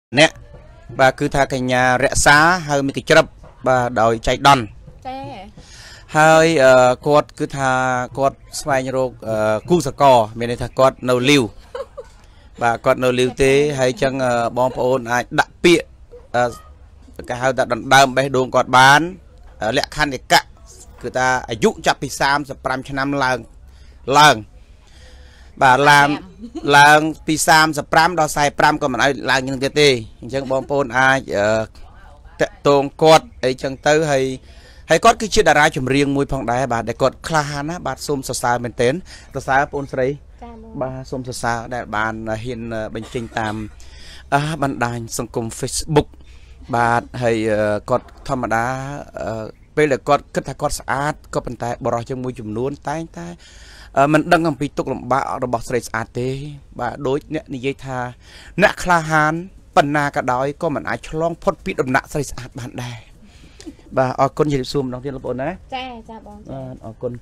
nè bà cứ tha cái nhà rẽ xá hơi mấy cái chớp bà đòi chạy đòn hơi quạt cứ tha quạt xoay nhô cu sờ cò bên đây tha quạt nấu liu bà quạt nấu liu thế hay chăng bom ôn ai đặt pịa cái hai ta đòn đơm bay đồn quạt bán lẹ khăn để cạ cứ ta dụ chặt pì sam sập pram cho năm lần bà làm pì sam sập pram đo xài pram còn mình ai làm những cái tê chăng bom ôn ai tông quạt ấy chăng tới hay có cái chuyện đà ra chùm riêng mùi phong đá bà để cột khan á bà xôm sờ bên tên sờ sờ ôn sấy bà xôm sờ sờ để bàn hiện bình trình tam bàn đài sông cùng Facebook bà hay cột thầm đá bây giờ cột kết thúc cột sát có bàn tay bỏ trong mùi chùm luôn tay mình đang làm pi tục làm bà rồi bỏ sấy sát thế bà đối nè như vậy tha nè khan phần na cả đói có mình ai chlong phốt pi đầm nạ sấy sát bàn đài bà ở con gì zoom đầu tiên là bọn đấy ở con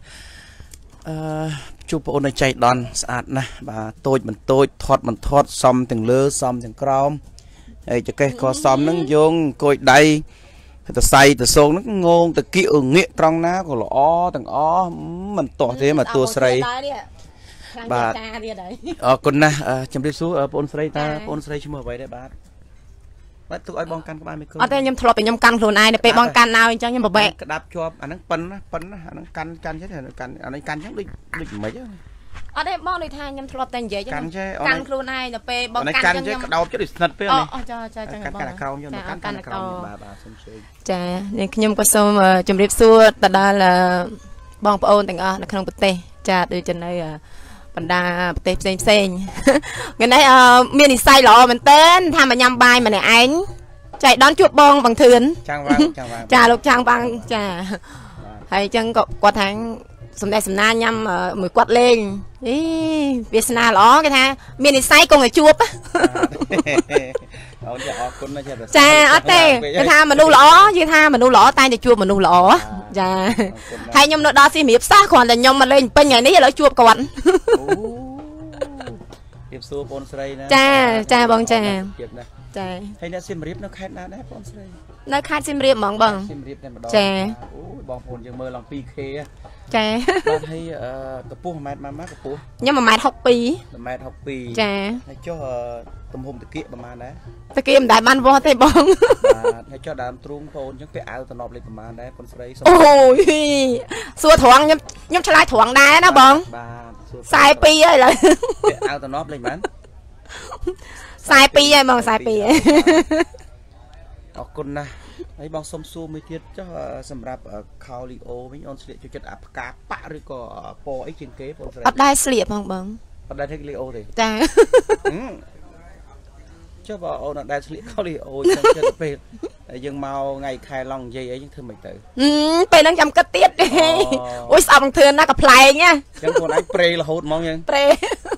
chụp bọn này chạy đòn sạch nè bà tôi mình thoát xong từng lứa xong từng crom ấy cho cái có xong nó dùng cối đây từ say từ xôn nó ngôn từ kiểu nghiện trong ná của lõ từng ó mình tỏ thế mà tua say bà ở con nè chấm đi xuống ở bọn say chứ mà vậy đấy bà bắt tụi ai bong can các bạn mấy ở đây nhâm thọp nhâm can luôn ai để pe bong can nào cho nhâm bờ bẹ đạp cho anh nó pin anh nó can chứ anh ấy can chắc đi mấy chứ ở đây bong này thay nhâm thọp tên dễ chứ can luôn ai để pe bong can cho nhâm đầu chứ đi sạch pe này cho can câu nhưng mà can câu bà chà nên nhâm có xong chấm điệp xua ta đa là bong ôn tình ở là không bật tê chà từ trên đây bần đa tệp xem ngày nay miền thì say lọ mình tên tham mà nhâm bài mà này anh chạy đón chuột bong bằng thuyền trà lục trang băng trà hay chân qua tháng sum đây sum na nhâm mười quạt lên ý Việt Nam lọ cái tha miền thì say con người chuột á trà ở đây cái tha mà nu lọ như tha mà nu lọ tay thì chuột mà nu lọ trà hay nhâm nó đo xí miệp xa còn là nhâm mà lên bên ngày nấy là chuột còn cha bông cha hay nó sim rip nó khai na đấy con nó khai sim rip mỏng bằng cha bong phun dương mơ lòng pi khê cha hay cặp pua mát cặp pua nhưng mà mát học pi cha cho tôm hùm tự kia mà đấy tự kia đại ban vô thế bông hay cho đám trung phun những cái áo tao nộp lên mà đấy con sấy ôi xua thoáng nhâm cho lại thoáng đá đó bông sai pi ấy là áo tao nộp lên bán sai pi ấy bông sai pi ấy con na ấy bong xôm xôm mới thiết cho sầm rạp khao li ô với on sợi cho chất áp cá bạ rồi có po ấy trên kế ở đây sợi bông bông ở đây thích li ô thì cha cho bảo on ở đây sợi khao li ô trong chân pe dừng màu ngày khai long dây ấy những thứ mình tự pe đang chăm cất tiết ôi sao bằng thường na cặp play nhá chẳng còn anh pre là hốt mong nhưng pre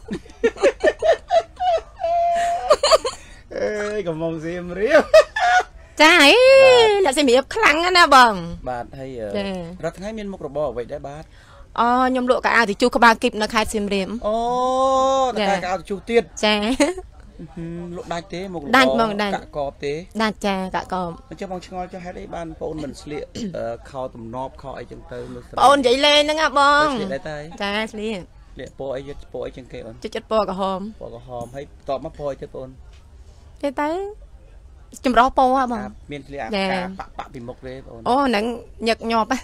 còn mong gì em riêng cha ấy là xem miệng khăng á bông bạn hay rất hay miên mục robot vậy đấy bạn nhom lụa cả thì chú các bạn kịp nó khai xem riêng cái áo chú tiết cha lụa đạch thế một cả cọp thế đạch cha cả cọp cho bong ngồi cho hai đấy ban phone mình sliệt khao tầm nọp khao ấy chân tư phone dậy lên đó nghe bông cha sliệt po ấy chân kia chết po cả hôm hay tọt mắt po chết phone cái tay chùm rau po hả bông miền Tây bạ bị mộc đấy ô nắng nhật nhọp á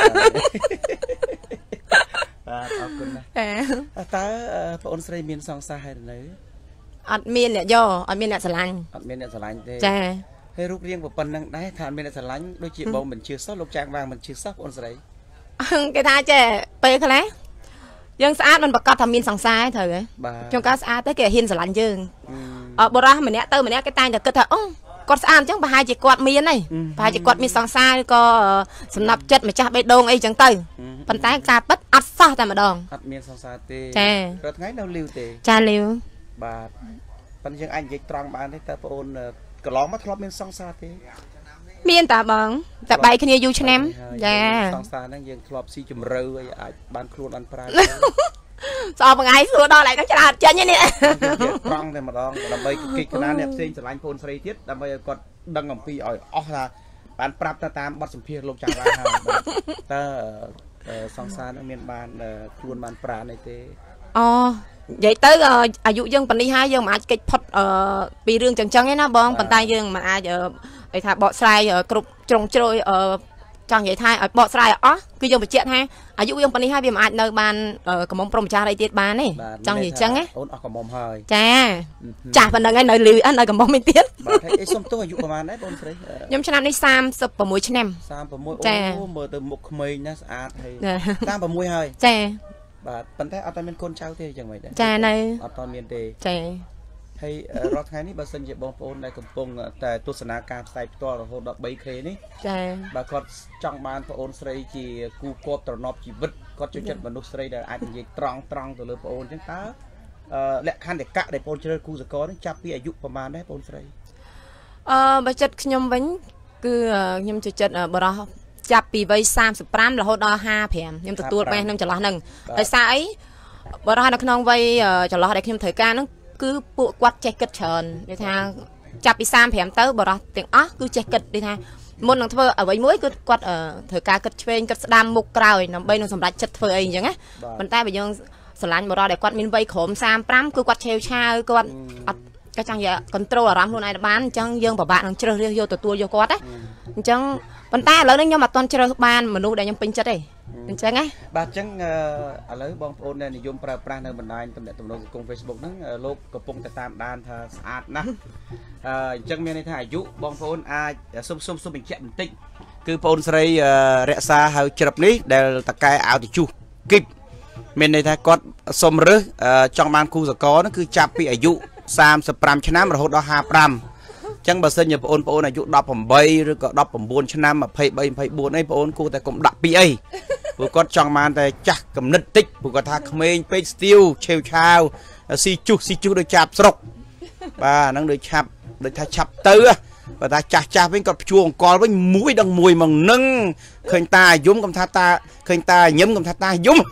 ta phone sấy miền song sa hay là ở miền này do ở miền này sờ lạnh thế hay rút riêng của phần năng đấy thằng miền này sờ lạnh đôi chị bông mình chưa sót lục trang vàng mình chưa sót phone sấy cái thai chè pe khá lẽ dân xã mình bật cọt thằng miền song sa ấy thời trong cá xã tới kìa hiên sờ lạnh dương bờ ra mình nè mình nè cái tay là cơ thể con ăn chứ bà hai chị quạt miên này bà hai chị quạt miên song sai có sầm nạp chất mà cha bê đông ấy chẳng từ bàn tay cha bất ắt sao tại mà đòn miên song sai tê cha rất ngay đâu liu tê cha liu bà phần dân anh dịch trăng bạn thấy ta ôn cái lóng mắt lót miên song sai tê miên ta bằng ta bay cái như cho em song sai nó dân lót si chùm râu ấy bán khuôn ăn prai sao bằng ngày xưa đó lại nó chả chân như nè trăng thì mà đó làm bây kịch cái này xem trở lại phone sấy tiết làm bây còn đăng ngầm phi ở là bạn prap ta tam bắt sủng phi lục chả ra ta song sa nó miền bàn luôn bàn pra này thế vậy tớiอายุយើងប៉ុណ្នេះហើយយើងមិនអាចកិច្ចផុតពីរឿងចឹងចឹងឯណាបងប៉ុន្តែយើងមិនអាចឲ្យថាបកស្រាយគ្រប់ជ្រុងជ្រោយចង់និយាយថាឲ្យបកស្រាយអស់គឺយើងបញ្ជាក់ថាអាយុយើងប៉ុណ្នេះហើយវាមិនអាចនៅបានកំមុំព្រមម្ចាស់អីទៀតបានទេចង់និយាយចឹងណាអូនអស់កំមុំហើយចាចាស់ប៉ុណ្្នឹងហើយនៅលឺនៅកំមុំមិនទៀតបាទហើយសុំទោសអាយុប្រហែលដែរបងស្រីខ្ញុំឆ្នាំនេះ36ឆ្នាំ 36អូមើលទៅមុខក្មេងណាស្អាតហើយ36ហើយចាបាទប៉ុន្តែអត់តែមានកូនចៅទេយ៉ាងម៉េចដែរចានៅអត់តមានទេចាហើយរាល់ថ្ងៃនេះបើសិនជាបងប្អូនដែលកំពុងតែទស្សនាការផ្សាយផ្ទាល់រហូតដល់ 3K នេះចាបើគាត់ចង់បានប្អូនស្រីជាគូគប់ត្រណប់ជីវិតគាត់ចូលចិត្តមនុស្សស្រីដែលអាចនិយាយត្រង់ទៅលើប្អូនអញ្ចឹងតើលក្ខខណ្ឌតកៈដែលប្អូនជ្រើសគូសកលនេះចាប់ពីអាយុប្រហែលដែរប្អូនស្រីបើចិត្តខ្ញុំវិញគឺខ្ញុំចូលចិត្តបរោះចាប់ពីវ័យ35រហូតដល់55ខ្ញុំទទួលបានក្នុងចន្លោះហ្នឹងដោយសារអីបរោះនៅក្នុងវ័យចន្លោះដែលខ្ញុំត្រូវការហ្នឹងគឺពួកគាត់ចេះគិតច្រើននិយាយថាចាប់ពី35ទៅបរោះទាំងអស់គឺចេះគិតនិយាយថាមុននឹងធ្វើអ្វីមួយគឺគាត់ត្រូវការគិតឆ្វេងគិតស្ដាំមុខក្រោយដើម្បីនឹងសម្រេចចិត្តធ្វើអីអញ្ចឹងណាប៉ុន្តែបើយើងស្រឡាញ់បរោះដែលគាត់មានវ័យក្រោម35គឺគាត់ឆេវឆាវគាត់អត់ក៏ចង់និយាយ control អារម្មណ៍ខ្លួនឯងបានអញ្ចឹងយើងពិបាកនឹងជ្រើសរើសយកទទួលយកគាត់ណាអញ្ចឹងប៉ុន្តែឥឡូវនេះខ្ញុំអត់ទាន់ជ្រើសបានមនុស្សដែលខ្ញុំពេញចិត្តទេអញ្ចឹងណាបាទអញ្ចឹងឥឡូវបងប្អូនដែលនិយមប្រើប្រាស់នៅបណ្ដាញទំនាក់ទំនងសង្គម Facebook ហ្នឹងលោកកំពុងតែតាមដានថាស្អាតណាស់អញ្ចឹងមានន័យថាអាយុបងប្អូនអាចសុំបញ្ជាក់បន្តិចគឺបងប្អូនស្រីរក្សាហៅជ្រឹបនេះដែលតកែឲ្យទៅជុះគីបមានន័យថាគាត់សុំរើសចង់បានគូសកលហ្នឹងគឺចាប់ពីអាយុ35ឆ្នាំរហូតដល់55អញ្ចឹងបើសិនជាបងប្អូនអាយុ18ឬក៏19ឆ្នាំ23 24អីបងប្អូនគួរតែកុំដាក់ពីអីព្រោះគាត់ចង់បានតែចាស់កំណត់តិចព្រោះគាត់ថាក្មេងពេកស្ទៀវឆេវឆាវស៊ីជុះដូចចាប់ស្រុកបាទហ្នឹងដូចថាឆាប់ទៅបើថាចាស់វិញគាត់ភ្ជួរអង្កលវិញមួយដងមួយមកនឹងឃើញតាយំកំថាតាឃើញតាញឹមកំថាតាយំ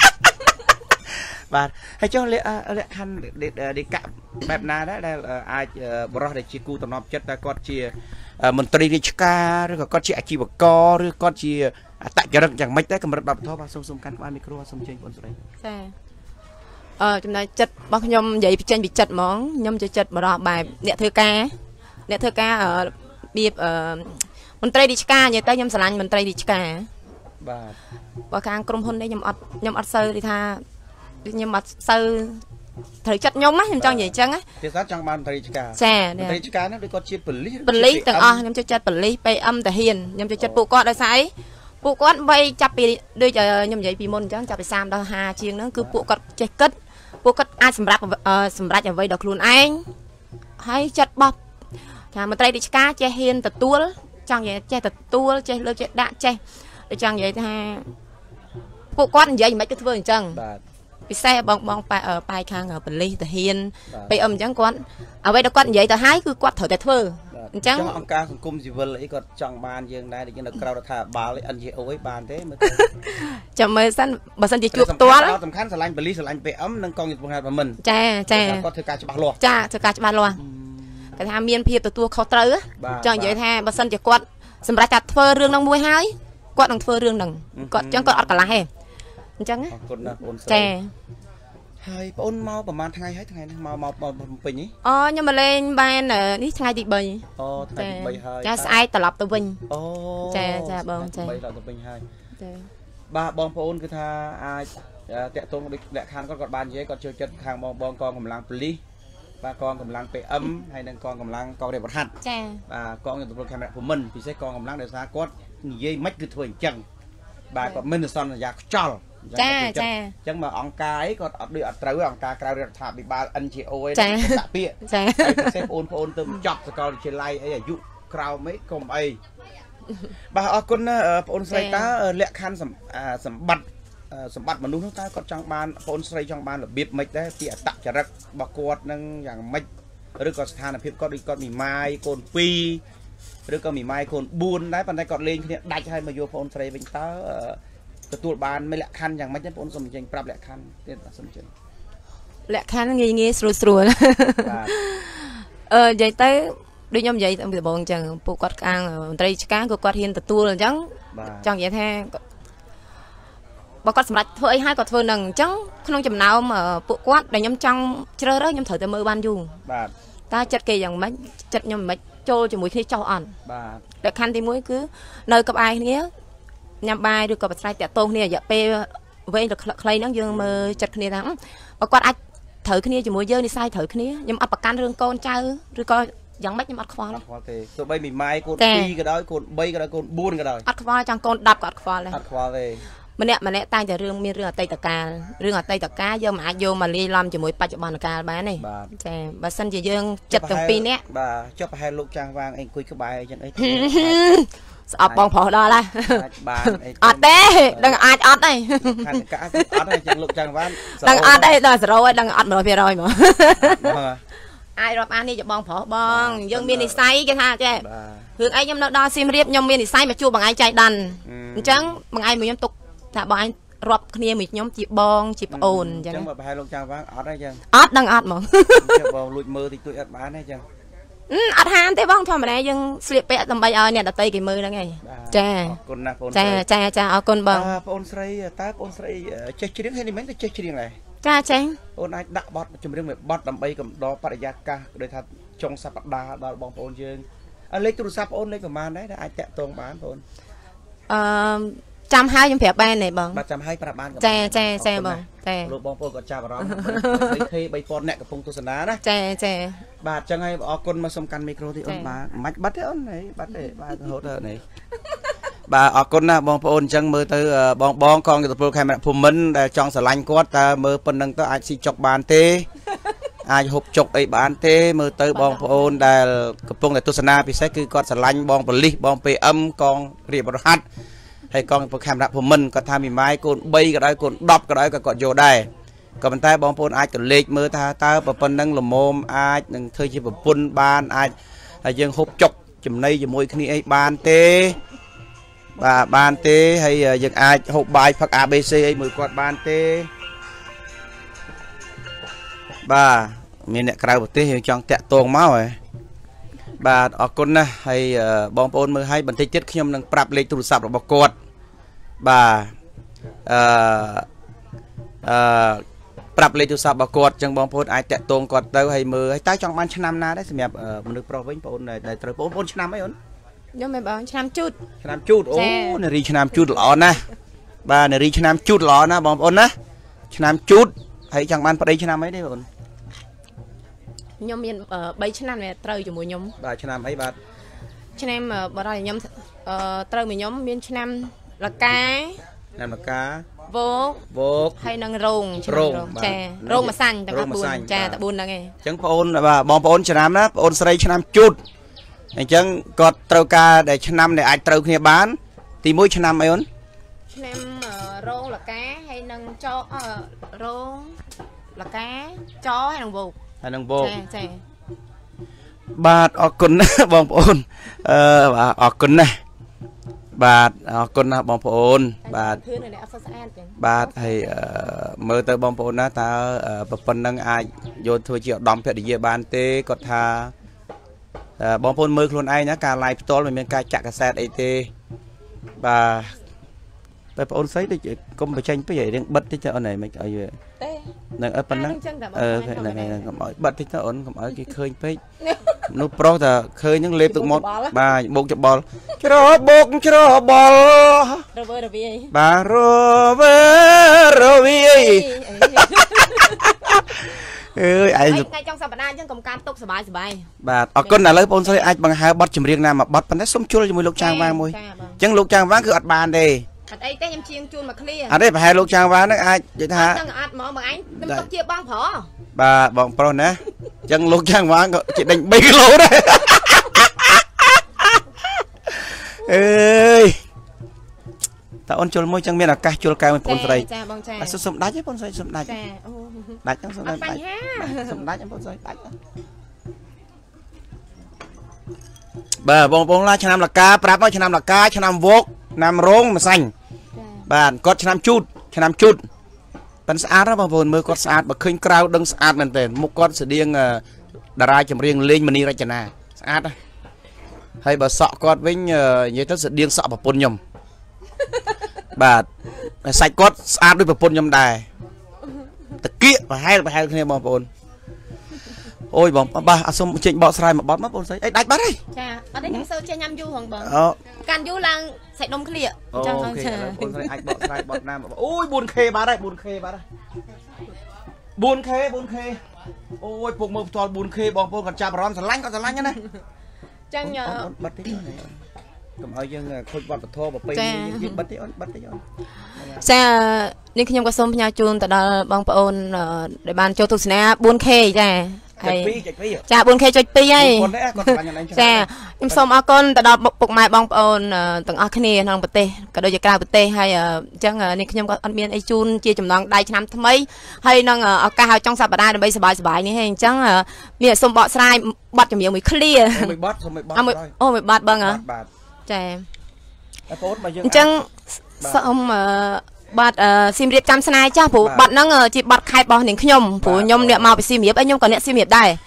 បាទហើយចុះលក្ខខណ្ឌដេកបែបណាដែរដែលអាចបរិះដែលជាគូតំណប់ចិត្តតែគាត់ជាមន្ត្រីរាជការឬក៏គាត់ជាអាជីវករឬគាត់ជាអតចរិតយ៉ាងម៉េចដែរកម្រិតបព្វធម៌បាទសូមកាន់ក្បាលមីក្រូសូមជើញបងស្រីចាចំណែកចិត្តរបស់ខ្ញុំនិយាយចេញពីចិត្តហ្មងខ្ញុំចូលចិត្តបរិះបែបអ្នកធ្វើការរបៀបមន្ត្រីរាជការនិយាយទៅខ្ញុំស្រឡាញ់មន្ត្រីរាជការបាទបើខាងក្រុមហ៊ុននេះខ្ញុំអត់សូវថាខ្ញុំអត់សូវត្រូវចិត្តខ្ញុំណាខ្ញុំចង់និយាយអញ្ចឹងណាទេសាចង់បានមន្ត្រីរាជការចាមន្ត្រីរាជការហ្នឹងដូចគាត់ជាប៉ូលីសទាំងអស់ខ្ញុំចូលចិត្តប៉ូលីស PM តាហ៊ានខ្ញុំចូលចិត្តពួកគាត់ដោយសារអីពួកគាត់បីចាប់ពីដូចខ្ញុំនិយាយពីមុនអញ្ចឹងចាប់ពី30ដល់50ជាងហ្នឹងគឺពួកគាត់ចេះគិតពួកគាត់អាចសម្រេចអ្វីដល់ខ្លួនឯងហើយចិត្តបោះថាមន្ត្រីរាជការចេះហ៊ានទទួលចង់និយាយចេះទទួលចេះលើកចេះដាក់ចេះដូចចង់និយាយថាពួកគាត់និយាយមិនគឺធ្វើអញ្ចឹងបាទពិសេសបងប៉ែខាងប៉ូលីសតាហ៊ាន PM អញ្ចឹងគាត់អ្វីដែលគាត់និយាយទៅហើយគឺគាត់ត្រូវតែធ្វើអញ្ចឹងអង្គការសង្គមស៊ីវិលអីគាត់ចង់បានយើងដែរដូចនៅក្រៅរដ្ឋាភិបាល NGO អីបានទេមើលចាំមើលសិនបើសិនជាជួបផ្ទាល់សំខាន់ស្រឡាញ់ប៉ូលីសស្រឡាញ់ PM និងកងយុទ្ធសាស្ត្រមិនចាគាត់ធ្វើការច្បាស់លាស់ធ្វើការច្បាស់លាស់គាត់ថាមានភាពទទួលខុសត្រូវចង់និយាយថាបើសិនជាគាត់សម្រាប់ចាត់ធ្វើរឿងហ្នឹងមួយហើយគាត់នឹងធ្វើរឿងហ្នឹងគាត់អញ្ចឹងគាត់អត់កន្លះទេអញ្ចឹងអរគុណណាស់បងស្រីចាហើយបងមកប្រហែលថ្ងៃហើយថ្ងៃនេះមកភ្នំពេញនេះខ្ញុំមកលេងបាននេះថ្ងៃទី3 ថ្ងៃទី3ហើយចាស្អែកត្រឡប់ទៅវិញចាបងចា3ត្រឡប់ទៅវិញហើយចាបាទបងប្អូនគឺថាអាចតាក់ទងដូចលក្ខខណ្ឌគាត់បាននិយាយគាត់ចូលចិត្តខាងបងកងកម្លាំងប៉ូលីសបាទកងកម្លាំង PM ហើយនិងកងកម្លាំងកងរាជបរហាត់ចាបាទកងយុទ្ធពលខេមរៈភូមិន្ទពិសេសកងកម្លាំងដោយសារគាត់និយាយមិនគឺធ្វើអញ្ចឹងបាទគាត់មិនសន្យាខ្ចល់ចាអញ្ចឹងមកអង្គការអីគាត់អត់ដូចអត់ត្រូវអង្គការក្រៅរដ្ឋាភិបាល NGO អីដាក់ពាក្យចាហើយពិសេសបងប្អូនទៅចប់សាកលវិទ្យាល័យអីអាយុក្រោមអីកុំអីបាទអរគុណណាបងប្អូនស្រីតើលក្ខខណ្ឌសម្បត្តិមនុស្សនោះតើគាត់ចង់បានបងប្អូនស្រីចង់បានរបៀបម៉េចដែរពីអតចរិតរបស់គាត់នឹងយ៉ាងម៉េចឬក៏ស្ថានភាពគាត់ដូចគាត់មីម៉ាយកូន2ឬក៏មីម៉ាយកូន4ដែរប៉ុន្តែគាត់លេងគ្នាដាច់ហើយមកយកបងប្អូនស្រីវិញតើទទួលបានមិនលក្ខខណ្ឌយ៉ាងម៉េចទេបងសូមបញ្ចេញប្រាប់លក្ខខណ្ឌទៀតបាទសូមជឿលក្ខខណ្ឌងាយស្រួលស្រួលបាទនិយាយទៅដូចខ្ញុំនិយាយពីដំបូងអញ្ចឹងពួកគាត់ខាងមន្ត្រីរាជការគាត់ហ៊ានទទួលអញ្ចឹងចង់និយាយថាបើគាត់សម្រេចធ្វើអីហើយគាត់ធ្វើនឹងអញ្ចឹងក្នុងចំណោមពួកគាត់ដែលខ្ញុំចង់ជ្រើសរើសខ្ញុំត្រូវតែមើលបានយូរបាទតើចិត្តគេយ៉ាងម៉េចចិត្តខ្ញុំមិនចូលជាមួយគ្នាចោះអត់បាទលក្ខខណ្ឌទី1គឺនៅក្បែរគ្នាញ៉ាំបាយឬក៏ប្រស្រ័យតាក់ទងគ្នារយៈពេលវែងឬខ្លីហ្នឹងយើងមើលចិត្តគ្នាថាបើគាត់អាចត្រូវគ្នាជាមួយយើងនិស័យត្រូវគ្នាខ្ញុំអត់ប្រកាន់រឿងកូនចៅឬក៏យ៉ាងម៉េចខ្ញុំអត់ខ្វល់ទេទោះបីមីម៉ាយកូន2ក៏ដោយកូន3ក៏ដោយកូន4ក៏ដោយអត់ខ្វល់ចង់កូន10ក៏អត់ខ្វល់ដែរអត់ខ្វល់ទេម្នាក់តែតែរឿងមានរឿងអតីតកាលរឿងអតីតកាលយើងមិនអាចយកមកលាយឡំជាមួយបច្ចុប្បន្នកាលបានទេចាបើសិនជាយើងចិត្តទាំងពីរនាក់បាទចុះប្រហែលលោកចាស់វាងអីអង្គុយក្បែរអីចឹងអីស្អប់បងប្រុសដល់ហើយបានអត់ទេដឹងអាចអត់ទេខាងកាអត់ទេចឹងលោកចាស់វាងដឹងអត់ទេដល់0ហើយដឹងអត់ 100% ហ្មងអាចរាប់អាននេះជាបងប្រុសបងយើងមាននិស័យគេថាចេះរឿងអីខ្ញុំនៅដល់សៀមរាបខ្ញុំមាននិស័យមកជួបបងឯងចៃដន្យអញ្ចឹងបងឯងមួយខ្ញុំទុកថាបងឯងរាប់គ្នាមួយខ្ញុំជាបងជាប្អូនអញ្ចឹងអញ្ចឹងប្រហែលលោកចាស់វាងអត់ទេចឹងអត់ដឹងអត់ហ្មងបងលួចមើលតិចតួចអត់បានទេចឹងអត់ហានទេបងធម្មតាយើងស្លៀកពាក់ដើម្បីឲ្យអ្នកដតីគេមើលហ្នឹងឯងចាអរគុណណាស់បងចាអរគុណបងបងស្រីតើបងស្រីចេះច្រៀងហើយនេះមិនទៅចេះច្រៀងដែរចាអូនអាចដាក់បទចម្រៀងមួយបទដើម្បីកំដរបរិយាកាសដូចថាចុងសប្តាហ៍ដល់បងប្អូនយើងលេខទូរស័ព្ទបងអូនលេខប្រហែលដែរអាចតាក់ទងបានបងអូនចាំហើយខ្ញុំប្រាប់បានទេបងបាទចាំហើយប្រាប់បានចាបងចាលោកបងប្អូនគាត់ចាប់អារម្មណ៍3000អ្នកកំពុងទស្សនាណាចាបាទអញ្ចឹងហើយអរគុណមកសុំកាន់មីក្រូទីអូនបាទមិនបាត់ទេអូនបាត់ទេបាទរហូតដល់នេះបាទអរគុណណាបងប្អូនអញ្ចឹងមើលទៅបងកងយុទ្ធពលខេមរៈភូមិន្ទដែលចង់ស្រឡាញ់គាត់តើមើលប៉ុណ្្នឹងទៅអាចស៊ីចុកបានទេអាចហូបចុកអីបានទេមើលទៅបងប្អូនដែលកំពុងតែទស្សនាពិសេសគឺគាត់ស្រឡាញ់បងប៉ូលីសបង PM កងរាជរហ័សហើយកងពលខេមរៈភូមិន្ទគាត់ថាមីម៉ាយកូន3ក៏ដោយកូន10ក៏ដោយក៏គាត់យកដែរក៏ប៉ុន្តែបងប្អូនអាចក៏លេខមើលថាតើប៉ុណ្្នឹងល្មមអាចនឹងធ្វើជាប្រពន្ធបានអាចហើយយើងហូបចុកចំណីជាមួយគ្នាអីបានទេបាទបានទេហើយយើងអាចហូបបាយផឹក ABC អីមួយគាត់បានទេបាទមានអ្នកក្រៅប្រទេសយើងចង់តាក់ទងមកហ៎បាទអរគុណណាស់ហើយបងប្អូនមើលឲ្យបន្តិចទៀតខ្ញុំនឹងប្រាប់លេខទូរស័ព្ទរបស់គាត់បាទប្រាប់លេខទូរស័ព្ទរបស់គាត់ចឹងបងប្អូនអាចតាក់ទងគាត់ទៅហើយមើលហើយតើចង់បានឆ្នាំណាដែរសម្រាប់មនុស្សប្រុសវិញបងប្អូនដែលត្រូវបងប្អូនឆ្នាំអីអូនខ្ញុំមិនបងឆ្នាំជូតអូនារីឆ្នាំជូតល្អណាស់បាទនារីឆ្នាំជូតល្អណាស់បងប្អូនណាឆ្នាំជូតហើយចង់បានប្តីឆ្នាំអីទេបងប្អូនខ្ញុំមាន3ឆ្នាំត្រូវជាមួយខ្ញុំបាទឆ្នាំអីបាទឆ្នាំបរិយាខ្ញុំត្រូវមួយខ្ញុំមានឆ្នាំលកាវោកហើយនឹងរោងចារោងម្សាញ់ទាំង4ចាតែ4ហ្នឹងឯងអញ្ចឹងបងប្អូនបាទបងប្អូនឆ្នាំណាបងប្អូនស្រីឆ្នាំជូតអញ្ចឹងគាត់ត្រូវការដែលឆ្នាំដែលអាចត្រូវគ្នាបានទី1ឆ្នាំអីអូនឆ្នាំរោងលកាហើយនឹងចរោងលកាចហើយនឹងវោកចាបាទអរគុណណាស់បងប្អូនបាទអរគុណណាស់បាទអរគុណណាស់បងប្អូនបាទបាទហើយមើលទៅបងប្អូនណាតើប៉ុណ្្នឹងអាចយកធ្វើជាឧត្តមភរិយាបានទេគាត់ថាបងប្អូនមើលខ្លួនឯងណាការ live ផ្ទាល់មិនមានការចាក់កាសែតអីទេបាទបងប្អូនស្រីដូចកុំបញ្ចេញពេកឲ្យរៀងបិទតិចទៅអូនមិនឲ្យទេនឹងប៉ុណ្ណឹងហ្នឹងកុំឲ្យបិទតិចទៅអូនកុំឲ្យគេឃើញពេកនោះប្រុសតែឃើញហ្នឹងលេបទឹកមាត់បាទបោកច្បល់ច្របោកច្របល់រវើរវាយបាទរវើរវាយអើយឯងថ្ងៃចុងសប្តាហ៍អញ្ចឹងកុំការទុកសบายបាទអរគុណឥឡូវបងស្រីអាចបង្ហើបបទចម្រៀងណាមួយបទប៉ុន្តែសុំជុលជាមួយលោកចាងវាងមួយអញ្ចឹងលោកចាងវាងគឺអត់បានទេអត់អីទេខ្ញុំជាងជូនមកឃ្លាអត់ទេប្រហែលលោកចាងវាងហ្នឹងអាចនិយាយថាអត់ហ្មងបងឯងខ្ញុំទុកជាបងប្រុសបាទបងប្រុសណាអញ្ចឹងលោកចាងវាងក៏ជាដេញ3គីឡូដែរអើយតើអូនជុលមួយចឹងមានឱកាសជុលកែមួយបងស្រីចាបងចាសុំដាច់ទេបងស្រីសុំដាច់ចាអូដាច់ហ្នឹងសុំដាច់សុំដាច់បងស្រីដាច់បាទបងប្អូនឡាឆ្នាំលកាប្រាប់មកឆ្នាំលកាឆ្នាំវោកឆ្នាំរោងម្សាញ់ bạn có năm chút bạn sát đó mà vốn mưa có sát mà khinh crowd đừng sát mình tên một con sẽ điên đà ra chấm riêng lên mà đi ra chân à sát đó hay bà sọ con với như thế sẽ điên sọ và pôn nhầm bà sạch con sát với bà pôn nhầm đài tật kia và hai kia bà pôn ôi bóng bà xong chuyện bọ sai mà bót mất bóng giấy ấy đánh bắt đi chà ở đây những sâu che nhâm du hoàng bóng can du lang sạch đông khlia ok anh bọ sai bọt nam ôi buồn khê bà đây buồn khê ôi phục một toàn buồn khê bóng bóng còn chà bà rõm sẵn lánh nhá này chẳng nhờ bắt đi cầm ơi dân khôi bọt thô bọt pin bắt đi chà nên khi nhâm có xong nhà chun tại đó bóng ôn để bàn cho tôi xin 4K chà chà 4K cho pi ấy chà nhưng xong ở con tại đó bục mai bóng ôn từng ở kia nòng bật tê cả đôi giày cao bật tê hay chẳng nên khi nhâm có ăn miên ấy chun chia chấm nòng đầy năm thứ mấy hay nòng ở cao trong sạp đá để bây sờ bài như thế chẳng miên xong bọt sai bọt chấm miếng mới clear mày bọt băng à chà chẳng xong bọt sim riệp chăm snai cha phụ bọt nó chỉ bọt khai bọt những nhom phụ nhom niệm màu bị sim riệp ấy nhom còn niệm sim riệp đây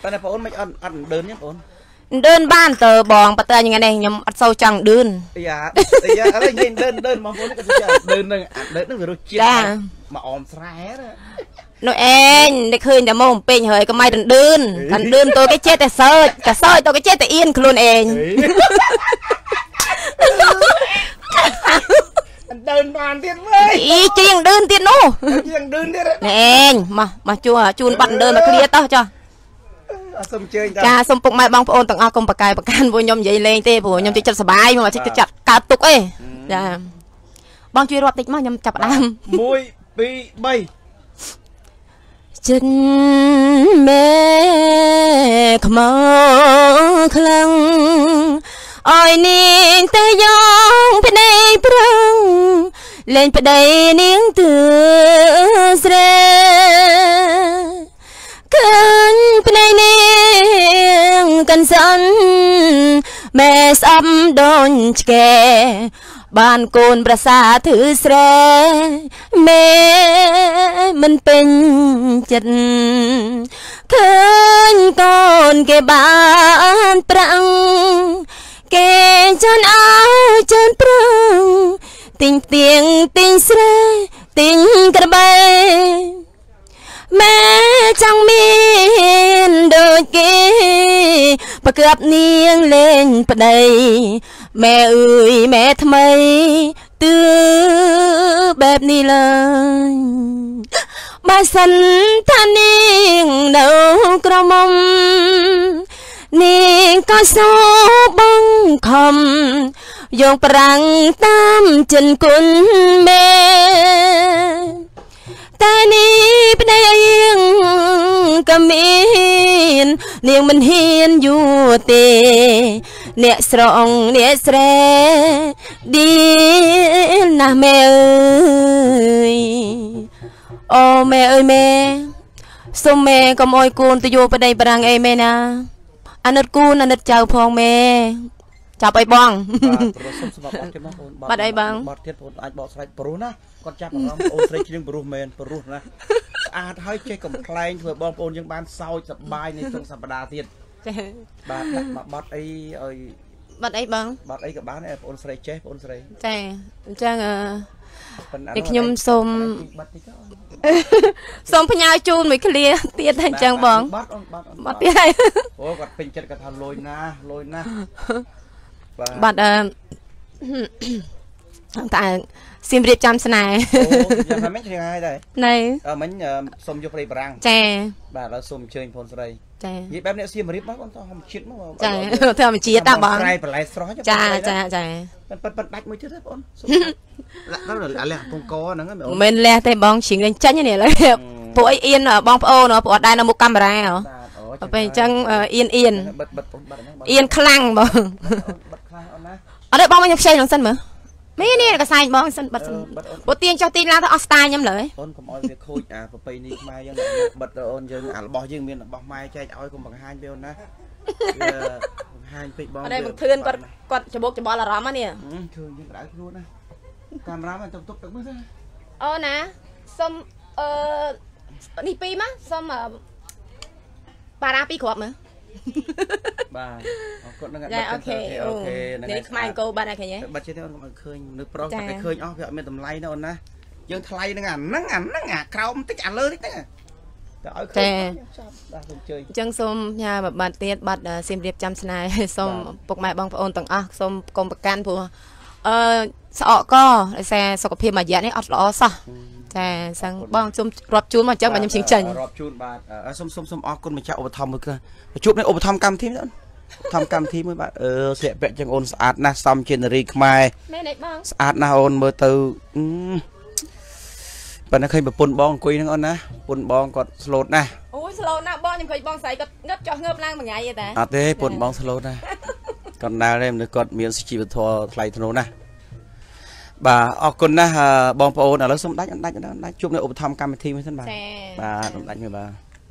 đơn ban tờ bòn bật tờ như ngày này nhom sâu chẳng đơn mà ôm sai nội em để khơi để mồm pin hơi có mai đơn tôi cái chết để sơi tôi cái chết để yên luôn em đơn đoàn tiền với ý chiên đơn tiền nô nè mà chun bận đơn mà clear tao cho cha xong phục mai bong ôn tặng a công bạc cài bạc can vô nhom vậy lên tê vô nhom chỉ chặt sờ bài mà chỉ chặt cả tục ấy bong chui rọt tịch mà nhom chặt đam môi pi bay chân mẹ khmơ khlang ôi nín tê yong bên đây prang lên bên đây niếng từ sre cơn bên đây niếng cần sẵn mẹ xăm đón kè ban cônประสาท thứ sre mẹ mình bên chân cơn con kề ban prang kề chân áo chân prang tình tình sre tình cà bay mẹ chẳng miên đôi kia bà cướp niêng lên bà đây mẹ ơi mẹ thầm ấy từ bếp ni lời bà sân than niêng đâu có mong niêng có số bông khom dùng prang tam chân quân mẹ ta ni bên đây cầm in niềng mình hiền du tê nè sòng nè sre đi na mẹ ơi ô mẹ ơi mẹ xong mẹ cầm ôi côn tôi vô bên đây barang em mẹ na anh ơi côn anh ơi chào phong mẹ chào bay bong bắt đây băng bọt thiết phun anh bọt sạch bරු na con chắp vào ôn sạch nhưng bru men bru na hơi chơi cầm klein vừa bom ôn nhưng ban sau sập bài này trong sập đà tiền bà bọt ấy ơi bắt ấy băng bọt ấy các bạn này ôn sạch chơi ôn sạch trang để nhung xôm xôm nhau chun mấy cái lia tiền thành trang bong bắt tiền ôi quạt pin chân cả thằng lôi na bắt tại sim riệp chăm này này mình xôm vô play brang chè bà là xôm chơi phone sray chè vậy bé này sim riệp nó con không chết mà chè theo mình chia tao bằng chè bật đạch mới chết đấy con đó là lẹ không có nó mình lẹ tay bong chỉnh lên chân như này lấy bộ yên ở bong ô nó bộ đây là một camera hả bên chân yên khăng bong ở đây bong bao nhiêu xe trong sân mà mấy này là sai bong sân bật bộ tiên cho tin là tao style nhầm lời ôn không oi việc khôi papi ni mai dân bật ôn dân bỏ dương miền bỏ mai chạy oi cùng bằng hai beo na hai pị bong ở đây một thương quạt cho bốc cho bò là rắm á nè thương nhưng đã luôn á Camera mà tục tục bước ra. Nè, xong đi pi má, xong bà ra pi khọp mà. Bà, con đang dạ ok, để mai cô bà này kìa nhé. Bà chơi theo con khơi nước pro, cái khơi ó, vậy mình tầm lay đâu nè. Dương thay nó ngả, cào tích ăn lơ tích nè. Chân xôm nhà bạn tiết bật xem điệp chăm này xôm bọc mẹ bong ôn tầng xôm công bậc can phù sợ co xe sọc phim mà dễ này ọt ló sao chè sang bong xôm rọp chun mà chắc mà nhầm chính trình rọp chun bà xôm con mình chạo ô thom cơ chụp này ô thom cam thêm nữa thom cam thêm mới bạn sẽ vẽ chân ôn sạt na xăm trên ri mai sạt na ôn mơ từ bạn nó khơi mà pun bong quỳ nó nè pun bong còn slot nè ôi slot nè bong nhưng khơi bong sấy ngấp cho ngấp lang bằng ngày vậy ta thế pun bong slot nè còn nào em được còn miếng chỉ vật thò thay thô nè bà con nè bong po nào nó xong đánh chụp này ôm thăm cam thi mới thân bà đánh người bà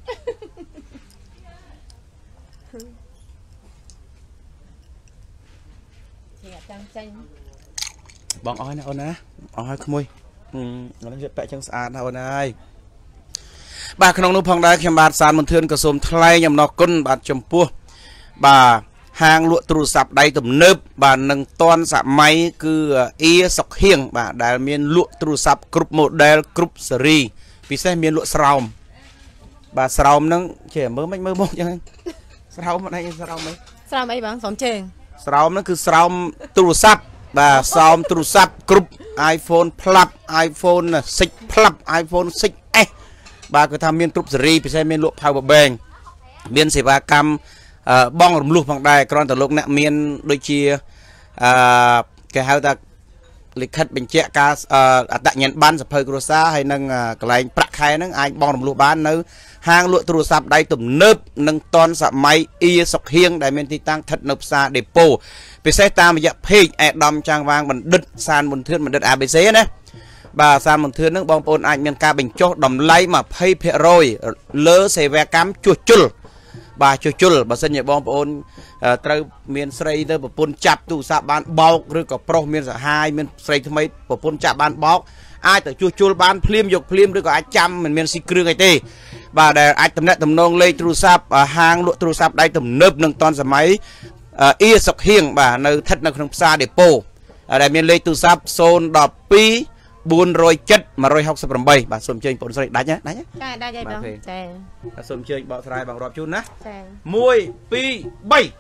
bong oi nè ôn nè oi không mui nó sẽ bẹ chân sạch nào này bà khăn ông nô phong đai khi bà sàn một thuyền cả xôm thay nhầm nọ côn bà chấm pua bà hàng lụa trụ sạp đáy tùm nớp bà nâng toan sạp máy cứ ia sọc hiền bà đại miền lụa trụ sạp group model group series vì sao miền lụa sraum bà sraum nâng chỉ mơ mấy mơ một chứ sraum ở đây sraum mấy bạn sống trên sraum nó cứ sraum trụ sạp bà sraum trụ sạp group iPhone Plus iPhone 6 Plus iPhone 6s bà cứ tham miền group series vì sao miền lụa power bank miền sẽ ba cam bong rùm lụt bằng đài còn từ lúc nè miền đôi chia cái hai ta lịch khách bình chẹt ca tại nhận ban sập hơi crossa hay nâng cái này bạc khai nâng anh bong rùm lụt bán nữa hàng lụa trụ sạp đáy tùm nớp nâng ton sạp máy ia sọc hiên đại miền ti tăng thật nộp xa depo vì xe ta mà dập hình đom trang vàng mình đứt san một thước mình đứt ABC đấy bà san một thước nước bong pôn anh miền ca bình chốt đầm lấy mà pay phê rồi lỡ xe ve cám chuột chul bà chul bà sinh nhật bong pôn trâu miền sấy tới bà pôn chập tụ sạp bán bọc rồi có pro miền sạ hai miền sấy thay mấy bà pôn chập bán bọc ai tới chul bán phim dục phim rồi có ai chăm mình miền xì kêu cái tê bà để ai tầm nét tầm nông lấy trụ sạp hàng lụa trụ sạp đây tầm nớp nâng ton sạp máy ia sọc hiền bà nơi thật là không xa depo đại miền lấy trụ sạp xôn đọp pi buôn rồi chất mà rồi học sập rầm bay bà xôm chơi bọn sợi đá nhá đá dây bóng bà xôm chơi bọn sợi bằng rọp chun á mui pi bay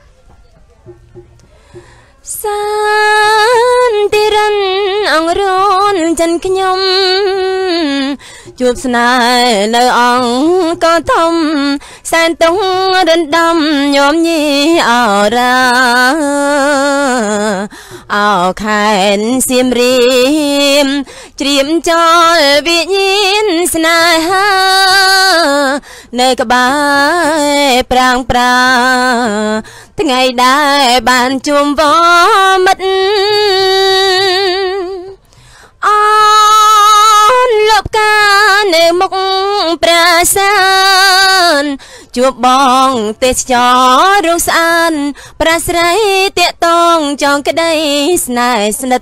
san tiran ang ron chân nhom chụp snai lời ông có thông san tung đến đâm nhóm nhi ở ra ở khen xiêm rim chìm cho vị nhiên snai ha nơi các bài prang prang ngày đại bàn chùm võ mất lộp ca nơi mốc prasan chụp bong tết cho rung san prasrai tiệt tông trong cái đây snai snat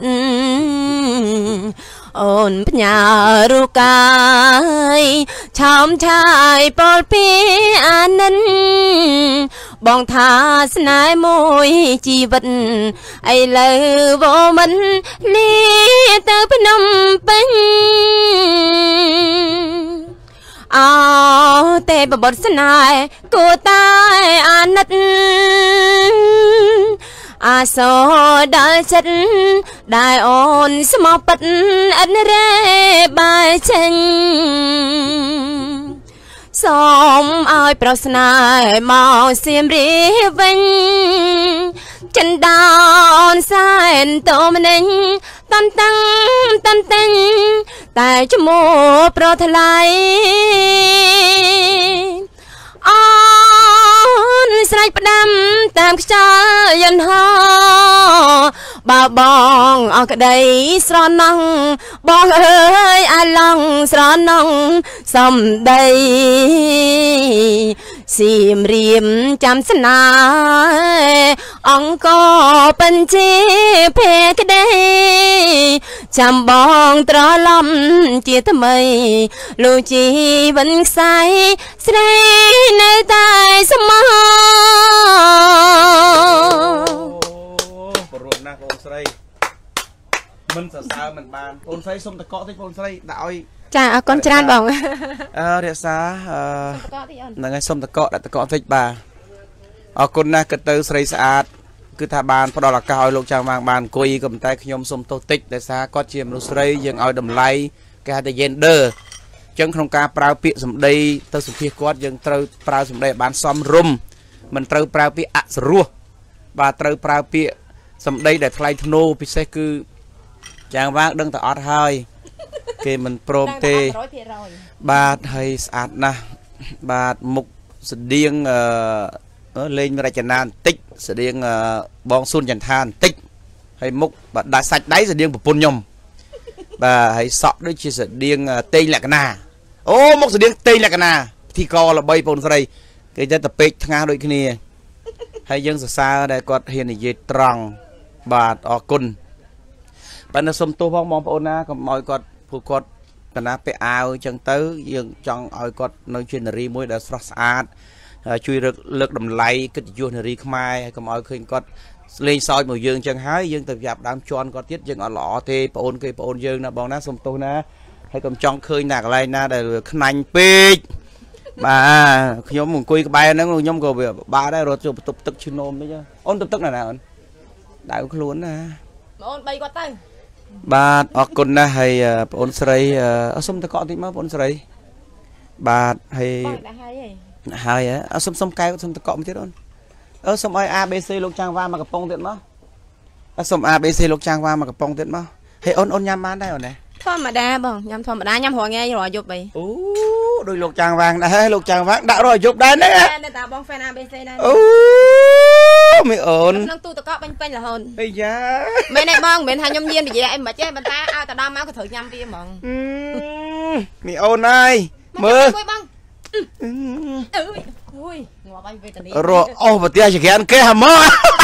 ôn nhà ru cai chăm chai pol pi anan bong tha snai môi chi vật ai lời vô mình li tới bên năm bên tê bà bột snai cô tai anat so đại chất đại ôn small bật ấn rê bài chân xong ai prosnai màu xiêm ri vinh chân đòn sai tổ mình tan tăng tại cho mô pro thay sài đam tam cha dân ho bà bong ở cái đây sron nong bong ơi ai long sron nong xăm đây xiêm riềm chăm sna ông có bên chế phê cái đây ចាំបងត្រឡប់ជាថ្មីលោកជីវិនខ្សែស្រីនៅតែស្មោះព្រោះណាស់បងស្រីមិនសរសើរមិនបានបងស្រីសុំតកកតិចបងស្រីដាក់ឲ្យចាអរគុណច្រើនបងរក្សាហ្នឹងហើយសុំតកកដាក់តកកតិចបាទអរគុណណាស់គិតទៅស្រីស្អាតគឺថាបានផ្ដល់ឱកាសឲ្យលោកចាំងបានអង្គុយក៏ប៉ុន្តែខ្ញុំសុំទោសតិចដោយសារគាត់ជាមនុស្សស្រីយើងឲ្យតម្លៃគេហៅថា gender អញ្ចឹងក្នុងការប្រើពាក្យសម្ដីទៅសម្ភាសគាត់យើងត្រូវប្រើសម្ដីឲ្យបានសមរម្យមិនត្រូវប្រើពាក្យអសរោះបាទត្រូវប្រើពាក្យសម្ដីដែលថ្លៃថ្នូរពិសេសគឺចាងវាងដឹងតែអត់ហើយគេមិនព្រមទេបាទហើយស្អាតណាស់បាទមុខស្តៀងលេងរចនាបន្តិចស្តៀងបងស៊ុនចន្ទថាបន្តិចហើយមុខបាទដាក់សាច់ដៃស្តៀងប្រពន្ធខ្ញុំបាទហើយសក់ដូចជាស្តៀងតេងលក្ខណាអូមុខស្តៀងតេងលក្ខណាពិធីករល្បីបងស្រីគេទៅតែពេកថ្ងាសដូចគ្នាហើយយើងសរសើរដែលគាត់ហ៊ាននិយាយត្រង់បាទអរគុណបាទនៅសុំទោសបងប្អូនណាកុំឲ្យគាត់ពួកគាត់កណាពាក់អាវអញ្ចឹងទៅយើងចង់ឲ្យគាត់នៅជានារីមួយដែលស្រស់ស្អាតជួយលើកតម្លៃកិត្តិយសនារីខ្មែរហើយកុំឲ្យឃើញគាត់លេងសើចមកយើងអញ្ចឹងហើយយើងទៅចាប់ដើមជន់គាត់ទៀតយើងអត់ល្អទេបងអូនគេបងអូនយើងណាបងណាសុំទោសណាហើយកុំចង់ឃើញណាកន្លែងណាដែលខ្នាញ់ពេកបាទខ្ញុំអង្គុយក្បែរហ្នឹងខ្ញុំក៏វាបាក់ដែររត់ចូលបន្ទប់ទឹកឈឺនោមតិចអូនបន្ទប់ទឹកណាអូនដៅខ្លួនណាបងអូន3គាត់ទៅបាទអរគុណណាស់ហើយបងអូនស្រីសុំតកកតិចមកបងអូនស្រីបាទហើយហើយសុំកែវសុំតកកមកទៀតអូនសុំឲ្យ ABC លោកចាងវ៉ាមកកំប៉ុងទៀតមកសុំ ABC លោកចាងវ៉ាមកកំប៉ុងទៀតមកហើយអូនញ៉ាំបានដែរអូនណាធម្មតាបងញ៉ាំធម្មតាញ៉ាំរាល់ថ្ងៃរាល់យប់អីអូដោយលោកចាងវាងដែរលោកចាងវាងដាក់រាល់យប់ដែរណាតែតាបង fan ABC ដែរអូមីអូនក្នុងទូតកកបាញ់ពេញរហូតអីយ៉ាមែនទេបងមិនមែនថាខ្ញុំញៀននិយាយអីមិនចេះប៉ុន្តែឲ្យតែដល់មកក៏ត្រូវញ៉ាំវាហ្មងមីអូនហើយមើលបងអូយងាប់ឲ្យវេទនីរអស់ប្រទេសចក្រានគេហមក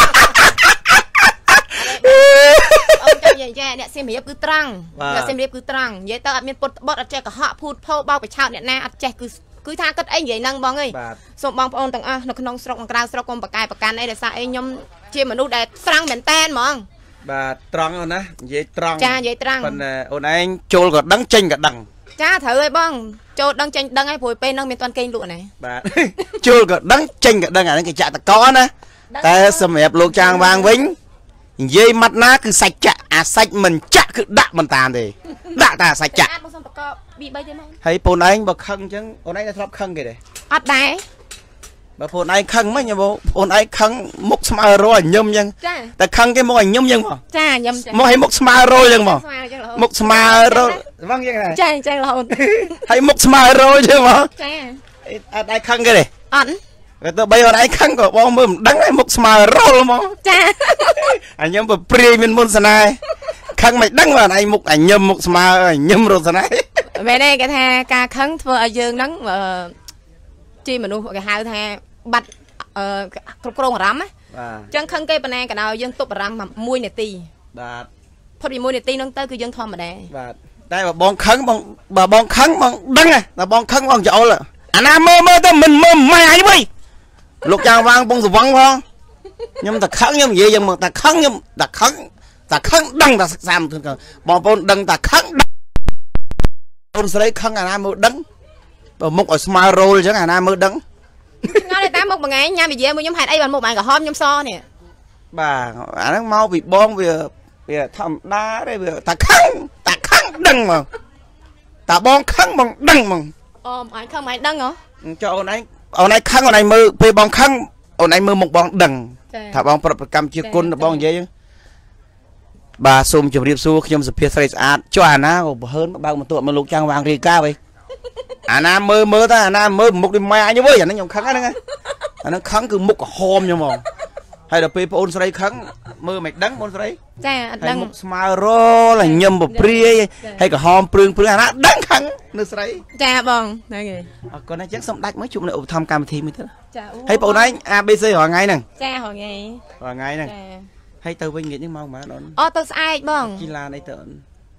អូនចាំនិយាយអ្នកសៀមរាបគឺត្រង់អ្នកសៀមរាបគឺត្រង់និយាយទៅអត់មានពុតបត់អត់ចេះកុហកភូតភោបោកបិឆោតអ្នកណាអត់ចេះគឺថាគិតអីនិយាយហ្នឹងបងអើយសូមបងប្អូនទាំងអស់នៅក្នុងស្រុកនិងក្រៅស្រុកកុំប្រកែប្រកាន់អីដោយសារអីខ្ញុំជាមនុស្សដែលត្រង់មែនតែនហ្មងបាទត្រង់អូនណានិយាយត្រង់ចានិយាយត្រង់ប៉ុន្តែអូនឯងចូលក៏ដឹងចេញក៏ដឹងចាត្រូវហើយបងចូលដឹងចេញដឹងហើយព្រោះពេលហ្នឹងមានតាន់គេងលក់ណាបាទចូលក៏ដឹងចេញក៏ដឹងអាហ្នឹងគេចាក់តកណាតែសម្រាប់លោកចាងវាងវិញនិយាយម៉ាត់ណាគឺសាច់ចាក់អាសាច់មិនចាក់គឺដាក់មិនតាមទេដាក់តែអាសាច់ចាក់បងសុំតក2 3ទេមកហើយពូនឯងបើខឹងអញ្ចឹងអូនឯងធ្លាប់ខឹងគេទេអត់ដែរបើពូនឯងខឹងមិនបងអូនឯងខឹងមុខស្មើរញញឹមអញ្ចឹងតែខឹងគេមកឲ្យញឹមអញ្ចឹងបងចាញឹមមកឲ្យមុខស្មើរអញ្ចឹងបងមុខស្មើរបងយ៉ាងណាចាអញ្ចឹងរហូតហើយមុខស្មើរអញ្ចឹងបងចាអត់ឯងខឹងគេទេអត់ទៅបីអូនឯងខឹងក៏បងមើលមិនដឹងឯងមុខស្មើរហ្មងចាអញញឹមប្រព្រាយមានមុនស្នេហ៍ខឹងមិនដឹងបើឯងមុខអញញឹមមុខស្មើញឹមរត់ស្នេហ៍មែនទេគេថាការខឹងធ្វើឲ្យយើងហ្នឹងជាមនុស្សគេហៅថាបាត់គ្រប់គ្រងអារម្មណ៍ណាអញ្ចឹងខឹងគេប៉ុណ្ណាក៏ដោយយើងទប់អារម្មណ៍1នាទីបាទផុតពី1នាទីហ្នឹងទៅគឺយើងធម្មតាបាទតែបើបងខឹងបងបើបងខឹងបងដឹងតែបងខឹងបងច្អល់អាណាមើលទៅមិនមើលម៉ែអីវិញលោកចាងវាងពងសវងផងខ្ញុំតែខឹងខ្ញុំនិយាយយ៉ាងមកតែខឹងខ្ញុំតែខឹងដឹងតែសិក្សាមិនធន់បងប្អូនដឹងតែខឹងអូនស្រីខឹងអាណាមើលដឹងបើមុខឲ្យស្មើរ៉ូលអញ្ចឹងអាណាមើលដឹងឆ្ងល់តែមុខមួយថ្ងៃញ៉ាំវិជាមួយខ្ញុំហេតុអីបានមុខឯងក្រហមខ្ញុំសនេះបាទអាហ្នឹងមកពីបងវាធម្មតាទេវាតែខឹងដឹងហ្មងតែបងខឹងបងដឹងហ្មងអូអញខឹងមិនដឹងហ៎ចុះអូនឯងខឹងអូនឯងមើលពេលបងខឹងអូនឯងមើលមុខបងដឹងថាបងប្រតិកម្មជាគុណបងនិយាយបាទសូមជម្រាបសួរខ្ញុំសុភាស្រីស្អាតចុះអាណាក៏បើហើនបើកបន្ទក់មកលោកចាងវាងរាយការណ៍វិញអាណាមើលទៅអាណាមើលមុខដូចម៉ែអញវិញអាហ្នឹងខ្ញុំខឹងហ្នឹងអាហ្នឹងខឹងគឺមុខក្រហមខ្ញុំហ្មងហើយដល់ពេលបងអូនស្រីខឹងមើលមិនដឹងបងស្រីចាអត់ដឹងមុខស្មើរលញឹមប្រព្រាយហើយក្រហមព្រឹងអាណាដឹងខឹងនៅស្រីចាបងហ្នឹងហើយអរគុណអញ្ចឹងសូមដាច់មកជួបនៅឧបត្ថម្ភកម្មវិធីមួយទៀតចាហើយបងឯង ABC រាល់ថ្ងៃហ្នឹងចារាល់ថ្ងៃហ្នឹងហើយទៅវិញងាកនេះមកម៉ានអូនអូទៅស្អែកបងកីឡាអីទៅអូន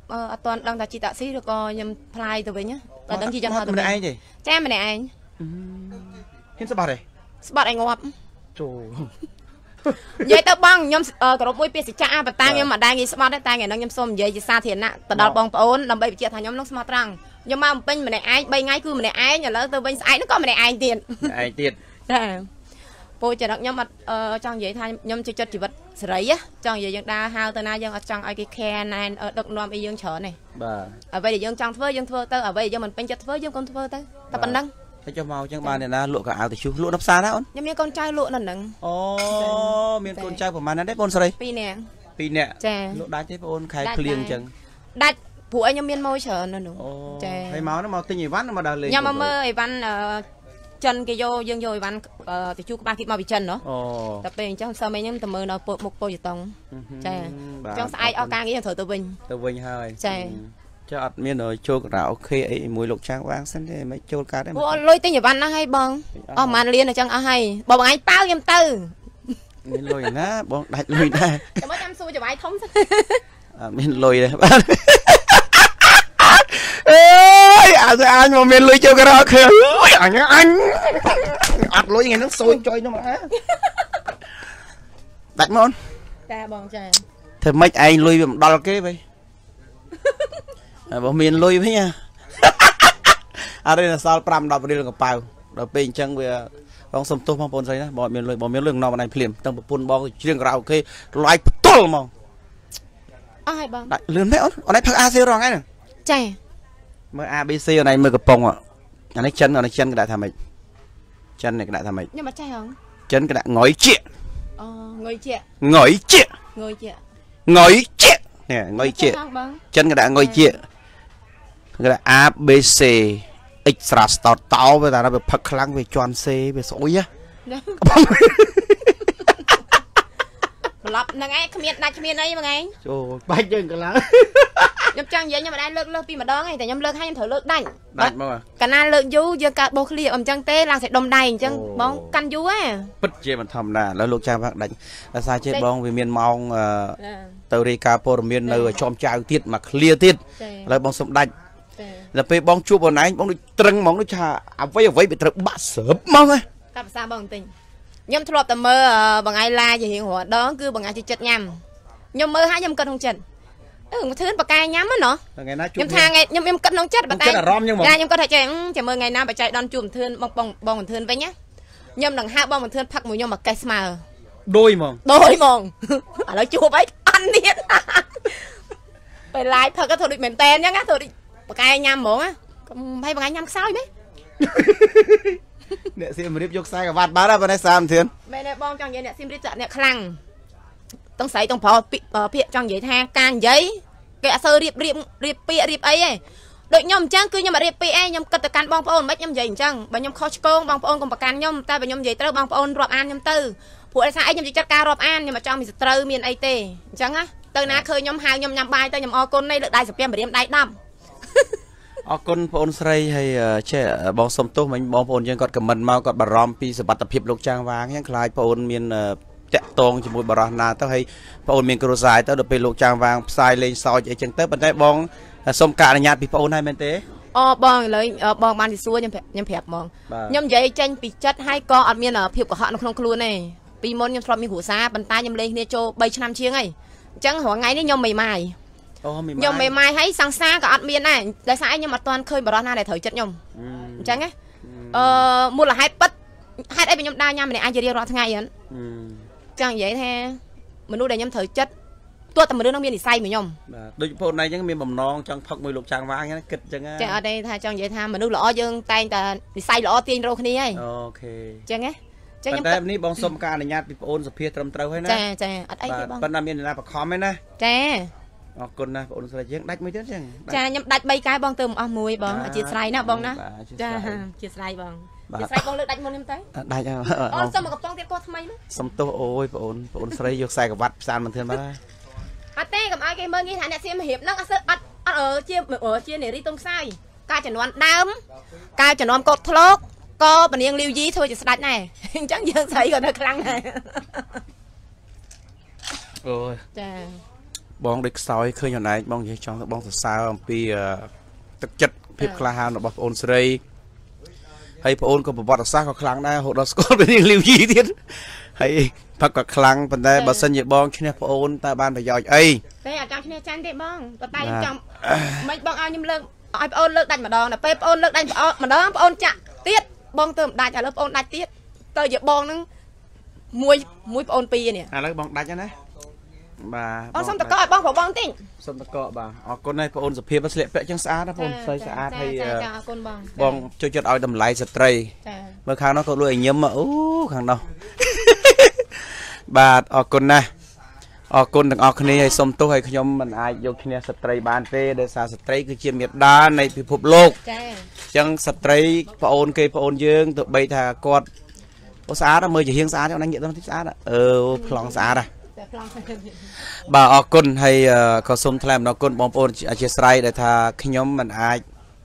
អត់ទាន់ដឹងថាជីតាក់ស៊ីឬក៏ខ្ញុំផ្លាយទៅវិញតែដឹងជីយ៉ាងហោទៅវិញម្នាក់ឯងទេចាម្នាក់ឯងហ៊ានស្បាត់ទេស្បាត់ឲ្យងាប់ចូលនិយាយទៅបងខ្ញុំគោរពមួយពាក្យសច្ចៈប៉ុន្តែខ្ញុំមិនដែរងាយស្បាត់ទេតែថ្ងៃហ្នឹងខ្ញុំសូមនិយាយជាសាធារណៈទៅដល់បងប្អូនដើម្បីបញ្ជាក់ថាខ្ញុំនឹងស្មោះត្រង់ខ្ញុំមកបំពេញម្នាក់ឯង3ថ្ងៃគឺម្នាក់ឯងឥឡូវទៅវិញស្អែកហ្នឹងក៏ម្នាក់ឯងទៀតឯងទៀតចាពូចរិតខ្ញុំអត់ចង់និយាយថាខ្ញុំជួយចិត្តជីវិតសេរីចង់និយាយយើងដើរហៅទៅណាយើងអត់ចង់ឲ្យគេខែណែនដឹកនាំអីយើងច្រើនទេបាទអ្វីដែលយើងចង់ធ្វើយើងធ្វើទៅអ្វីដែលយើងមិនពេញចិត្តធ្វើយើងកុំធ្វើទៅតែប៉ុណ្ណឹងតែចុះមកចឹងបានអ្នកណាលក់កៅអៅទៅជុះលក់នៅផ្សារណាអូនខ្ញុំមានកូនចៅលក់នៅហ្នឹងអូមានកូនចៅប្រហែលណាដែរបងស្រី 2 នាក់ 2 នាក់ចាលក់ដាច់ទេបងអូនខែភ្លៀងចឹងដាច់ព្រោះឲ្យខ្ញុំមានម៉ូយច្រើននៅនោះចាហើយមកនោះមកទិញអីវ៉ាន់មកដើរលេងខ្ញុំមកមើលអីវ៉ាន់ចិនគេយកយើងយកអីវ៉ាន់ទៅជួក្បាលគីមកពីចិនណោះតែពេលអញ្ចឹងសើមិញខ្ញុំទៅមើលនៅមុខពោយតុងចាចង់ស្អែកអស់ការងារត្រូវទៅវិញហើយចា ចុះអត់មានចូលការ៉ាអូខេអីមួយលោកចាងវាងសិនទេមិនចូលកើតទេអូលុយទិញអីវ៉ាន់ណាស់ហើយបងអស់ប្រហែលលានអញ្ចឹងអស់ហើយបងឯងប៉ាវខ្ញុំទៅមានលុយណាបងដាច់លុយដែរចាំមើលចាំសួរចង្វាយធំសិនអត់មានលុយទេបាទអើយអញមកមានលុយចូលការ៉ាអូខេអើយអញអត់លុយថ្ងៃហ្នឹងសួយចុយនោះមកដាច់មកអូនចាបងចាធ្វើម៉េចឯងលុយវាមិនដល់គេវិញបងមានលុយវិញអរិយសល់5 10រៀលកប៉ៅដល់ពេលអញ្ចឹងវាបងសុំទោសបងប្អូនស្រីណាបងមានលុយបងមានលុយងំអនឯងភ្លាមតាំងប្រពន្ធបងច្រៀងការ៉ាអូខេឡាយផ្ទល់ហ្មងអស់ហើយបងដាច់លឿនមែនអូនឯងផឹក AC រងហ្នឹងចាមើល ABC អូនឯងមើលកំប៉ុងអានេះចិនគេដាក់ថាម៉េចចិនគេដាក់ថាម៉េចខ្ញុំអត់ចេះហងចិនគេដាក់ងុយជាអូងុយជានេះងុយជាចិនគេដាក់ងុយជាគេដាក់ ABC X ស្រាស្តតោវាតែវាផឹកខ្លាំងវាជន់សេវាស្អុយហ៎ប្រាប់ហ្នឹងឯងគ្មានដាច់គ្មានអីបងឯងចូលបាច់យើងកន្លងខ្ញុំចង់និយាយខ្ញុំមិនដែរលើកពីម្ដងឯងតែខ្ញុំលើកឲ្យខ្ញុំត្រូវលើកដាច់មកកាលណាលើកយូរយើងកើតបោះឃ្លៀអញ្ចឹងទេឡើងសេះដុំដៃអញ្ចឹងបងកាន់យូរហ៎ពិតជាមិនធម្មតាឥឡូវលោកចាំផាក់ដាច់ដោយសារចេះបងវាមានម៉ោងទៅរាយការណ៍ព័ត៌មាននៅចំចៅទៀតមកឃ្លៀទៀតឥឡូវបងសុំដាច់ដល់ពេលបងជួបបងឯងបងដូចត្រឹងហ្មងដូចថាអ្វីវាត្រូវបាក់ស្រើបហ្មងហ៎កាប់ភាសាបងបន្តិចខ្ញុំធ្លាប់តែមើលបងឯងឡាជារៀងរាល់ដងគឺបងឯងចិត្តញ៉ាំខ្ញុំមើលហើយខ្ញុំគិតក្នុងចិត្តមកធឿនបកាយញ៉ាំហ្នឹងថ្ងៃណាជួបខ្ញុំថាថ្ងៃខ្ញុំគិតក្នុងចិត្តបកាយអារម្មណ៍ខ្ញុំខ្ញុំគិតថាចេះចាំមើលថ្ងៃណាបច្ច័យដនជួបធឿនបងធឿនវិញណាខ្ញុំនឹងហៅបងធឿនផឹកមួយខ្ញុំមកកេះស្មើដូចហ្មងឥឡូវជួបអីអត់នេះពេលឡាយផឹកក៏ធ្វើដូចមែនតែនអញ្ចឹងណាធ្វើដូចបកាយញ៉ាំហ្មងណាហើយបងឯងញ៉ាំខ្សោយមែនអ្នកសៀមរាបយកខ្សែក្រវ៉ាត់បាត់ហើយបងឯងសាមធឿនមែនទេបងចង់និយាយអ្នកសៀមរាបចាក់អ្នកខ្លាំងต้องស្រីต้องប្រុសពាក្យចង់និយាយថាការនិយាយគេអត់សូវរៀបពាក្យរៀបអីទេដូចខ្ញុំអញ្ចឹងគឺខ្ញុំអត់រៀបពាក្យឯងខ្ញុំគិតទៅកាន់បងប្អូនមិនខ្ញុំនិយាយអញ្ចឹងបើខ្ញុំខុសឆ្គងបងប្អូនកុំប្រកាន់ខ្ញុំតែបើខ្ញុំនិយាយត្រូវបងប្អូនរាប់អានខ្ញុំទៅព្រោះឯថាអីខ្ញុំចាត់ការរាប់អានខ្ញុំអត់ចង់មានសត្រូវមានអីទេអញ្ចឹងណាទៅណាឃើញខ្ញុំហៅខ្ញុំញ៉ាំបាយទៅខ្ញុំអរគុណនៃលើកដៃសាពីម្រាមដៃ10អរគុណបងអូនស្រីហើយចេះបងសុំទោសមិញបងប្អូនយើងគាត់ខមមិនមកគាត់បារម្ភពីសុខភាពលោកចាងវាងហ្នឹងខ្លាចបងអូនមានតាក់តងជាមួយបរោះណាទៅហើយបងអូនមានគ្រួសារទៅដល់ពេលលោកចាងវាងផ្សាយលេងសើចអីចឹងទៅប៉ុន្តែបងសុំការអនុញ្ញាតពីបងអូនហើយមែនទេអូបងឥឡូវបងបានទីសួរខ្ញុំប្រាប់ហ្មងខ្ញុំនិយាយចេញពីចិត្តហើយក៏អត់មានភាពកុហកនៅក្នុងខ្លួនទេពីមុនខ្ញុំធ្លាប់មានគ្រួសារប៉ុន្តែខ្ញុំលេងគ្នាចូល3ឆ្នាំជាងហើយអញ្ចឹងរាល់ថ្ងៃនេះខ្ញុំមេម៉ាយខ្ញុំមេម៉ាយហើយសង្សារក៏អត់មានដែរដោយសារខ្ញុំអត់ទាន់ឃើញបរោះណាដែលត្រូវចិត្តខ្ញុំអញ្ចឹងណាមូលហេតុពិតហេតុអីខ្ញុំដើរញ៉ាំម្នាក់អាចរៀងរាល់ថ្ងៃហ្នឹងចង់និយាយថាមនុស្សដែលខ្ញុំត្រូវចិត្តទោះតែមនុស្សនឹងមាននិស្ស័យមួយខ្ញុំបាទដូចបងប្អូនឯងចឹងមានបំណងចង់ផឹកមួយលោកចាងវាងហ្នឹងគិតចឹងចាអត់ទេថាចង់និយាយថាមនុស្សល្អយើងតែងតែនិស្ស័យល្អទាញរកគ្នាហើយអូខេចឹងណាចឹងខ្ញុំតែនេះបងសុំការអនុញ្ញាតពីបងអូនសុភាត្រឹមត្រូវហើយណាចាអត់អីទេបងប៉ុន្តែមានអ្នកណាបខំទេណាចាអរគុណណាបងអូនស្រីយើងដាច់មួយទៀតចឹងចាខ្ញុំដាច់3កែបងទៅមិនអស់មួយបងអធិស្ឋានណាបងណាចាអធិស្ឋានបងជាស្រីបងលើកដាច់មុនខ្ញុំទៅដាច់អូនសុំមកកំប៉ុងទៀតគាត់ថ្មីណាសុំទោសអូយបងអូនស្រីយកខ្សែក្រវ៉ាត់ផ្សានមិនធឿនបាត់ហើយអត់ទេកុំឲ្យគេមើលងាយថាអ្នកសៀមរៀបហ្នឹងអត់ជានារីតុងខ្សែការចំនួនដើមការចំនួនកោតធ្លោកក៏ពនាងលាវយីធ្វើជាស្ដាច់ដែរអញ្ចឹងយើងស្រីក៏នៅខ្លាំងដែរអូយចាบองเด็กซอยเคยอย่างไรบองยังจองบองสาวปีตึกจัดเพียบคลาฮานบอกโอนสเรย์ให้พระองค์ก็บอกว่าซาเขาคลังได้หดดสกอตเป็นยังริวยีทีให้พักกับคลังปันได้บัสันยบองชนะพระองค์ตาบ้านไปย่อยไอ้แต่อาจารย์ชนะจันเด็บองก็ตายยังจำไม่บองเอายิ้มเลิกไอ้พระองค์เลิกดันมาดองนะไปพระองค์เลิกดันมาดองพระองค์จะเตี้ยบองเติมได้จะเลิกพระองค์ได้เตี้ยเตยบองนึงมวยพระองค์ปีเนี่ยแล้วบองได้ยังไงbà ông xong tao coi bong phổ bong tinh xong tao coi bà con này con sập hiệp bác sĩ vẽ trắng xá đó con xây xá hay bong cho chất ao đầm lái sợi tray mà khang nó có đuôi nhím mà khang đâu bà con này con đừng con này hay xong tôi hay nhóm mình ai vô kia sợi tray bàn tê để xả sợi tray cứ chiêm miệt đá này bị phục lục chẳng sợi tray ôn cây ôn dương tụi bay thà con có xá đó mới chỉ hiên xá cho anh nghĩa nó thích xá đó lòng xá đây bà ở côn hay có sum tham nó côn bom ôn chia sẻ để tha khi nhóm mình ai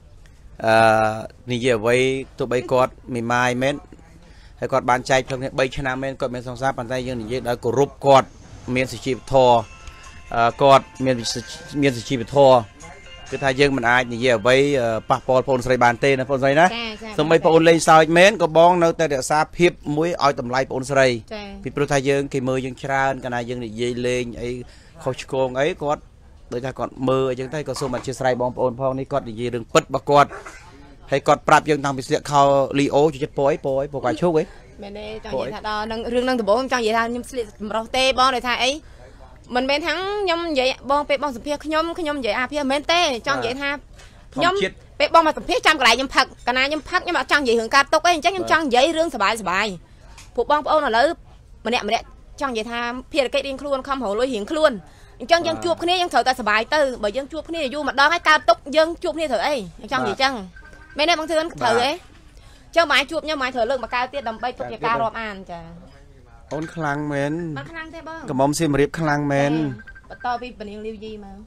như vậy với tụi bay cọt mì mai mến hay cọt bàn chay trong bay china mến cọt mến song sát bàn tay như vậy đã cổ rúp cọt miền sự chi thò cọt miền sự chi thò cái thay dương mình ai như vậy với passport phone sợi bàn tê nó phone sợi đó xong mấy phone lên sao mến có bong nơi ta để xa hiệp muối oi tầm lai phone sợi vì pro thay dương cái mưa dương tràn cái này dương để dây lên ấy khâu con ấy có đôi ta còn mưa dương thấy có số mặt chia sài bong phone phong này có để gì đừng bứt bạc quạt hay còn prap dương thằng bị sẽ khâu li ô cho chết bói bộ quả chúc ấy bên đây trong vậy thật riêng năng từ bố trong vậy thôi nhưng rau tê bong này thay ấy mình bên thắng nhom vậy bong pe bong sập phe nhom vậy phe men tê trong vậy tha nhom pe bong mà sập phe trăm cái lại nhom phật cái này nhom phật nhưng mà trong vậy hưởng ca túc ấy chắc nhom trong vậy riêng sờ bài phục bong ôn là lỡ mình đẹp trong vậy tha phe cái điên khuôn không hổ lôi hiển khuôn chân dân chuột cái này dân thở ta sờ bài tư bởi dân chuột cái này du mà đo cái cao túc dân chuột này thở ấy trong vậy chân bên đây bằng thương thở ấy cho máy chuột nhưng máy thở lượng mà cao tiết đầm bay túc vậy cao rộp an chả ôn khlang men cái mông xiêm riệp khlang men to vì bình yên liêu gì mà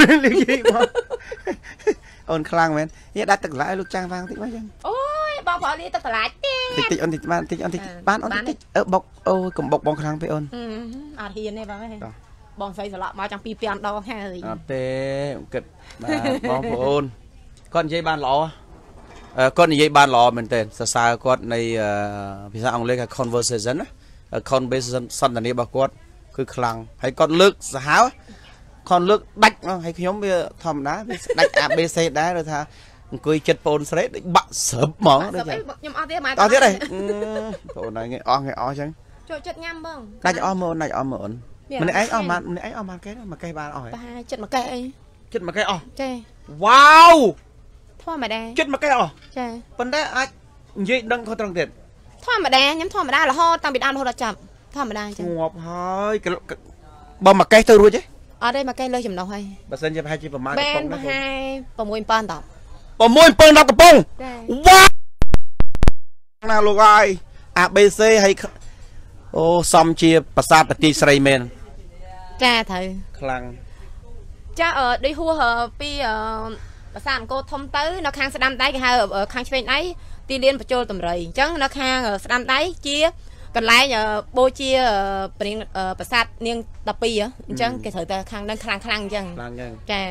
ôn khlang men vậy đã từng lại lúc trang vang thích mấy chân ôi bao phở đi từng lại thích ôn thích bán ôn thích bọc ôi cùng bọc bong khlang với ôn hiền này vào mấy bong xây sờ lọ mà trong pi pian đo ha gì tê kịch bong ôn con dây ban lọ con dây ban lọ mình tên xa con này vì sao ông lấy cái conversation á con bây giờ sân là này bà quát cứ khăng hay con lướt háo con lướt đạch hay nhóm bây giờ thầm đá đạch abc đá rồi tha cười chật pôn sấy bận sớm món đấy to thế này tổ này nghe o chăng chật nhâm bông này o mượn mình ấy o mà cái mà cây ba ỏi chật mà cây o wow thôi mà đe chật mà cây o vấn đề ai vậy đừng có trăng tiền thôi mà đe nhắm thôi mà đa là ho tăng bị đan ho là chậm thôi mà đa chứ ngọt hơi bom mà cây tôi rồi chứ ở đây mà cây lơi chùm đâu hay bà xin cho hai chị bà mai bên hai bà mui pan đọc bà mui pan đọc cái bông wow nào luôn ai abc hay xong chia bà sa bà ti sray men cha thử khlang cha ở đi hua hờ pi bà sa cô thông tới nó khang sẽ đâm tay cái hai ở khang trên ấy ti liên và trôi tầm rầy chẳng nó khang ở đâm tay chia còn lại nhờ bôi chia bà sát niên tập pi á chẳng cái thời ta khang đang khang chẳng trà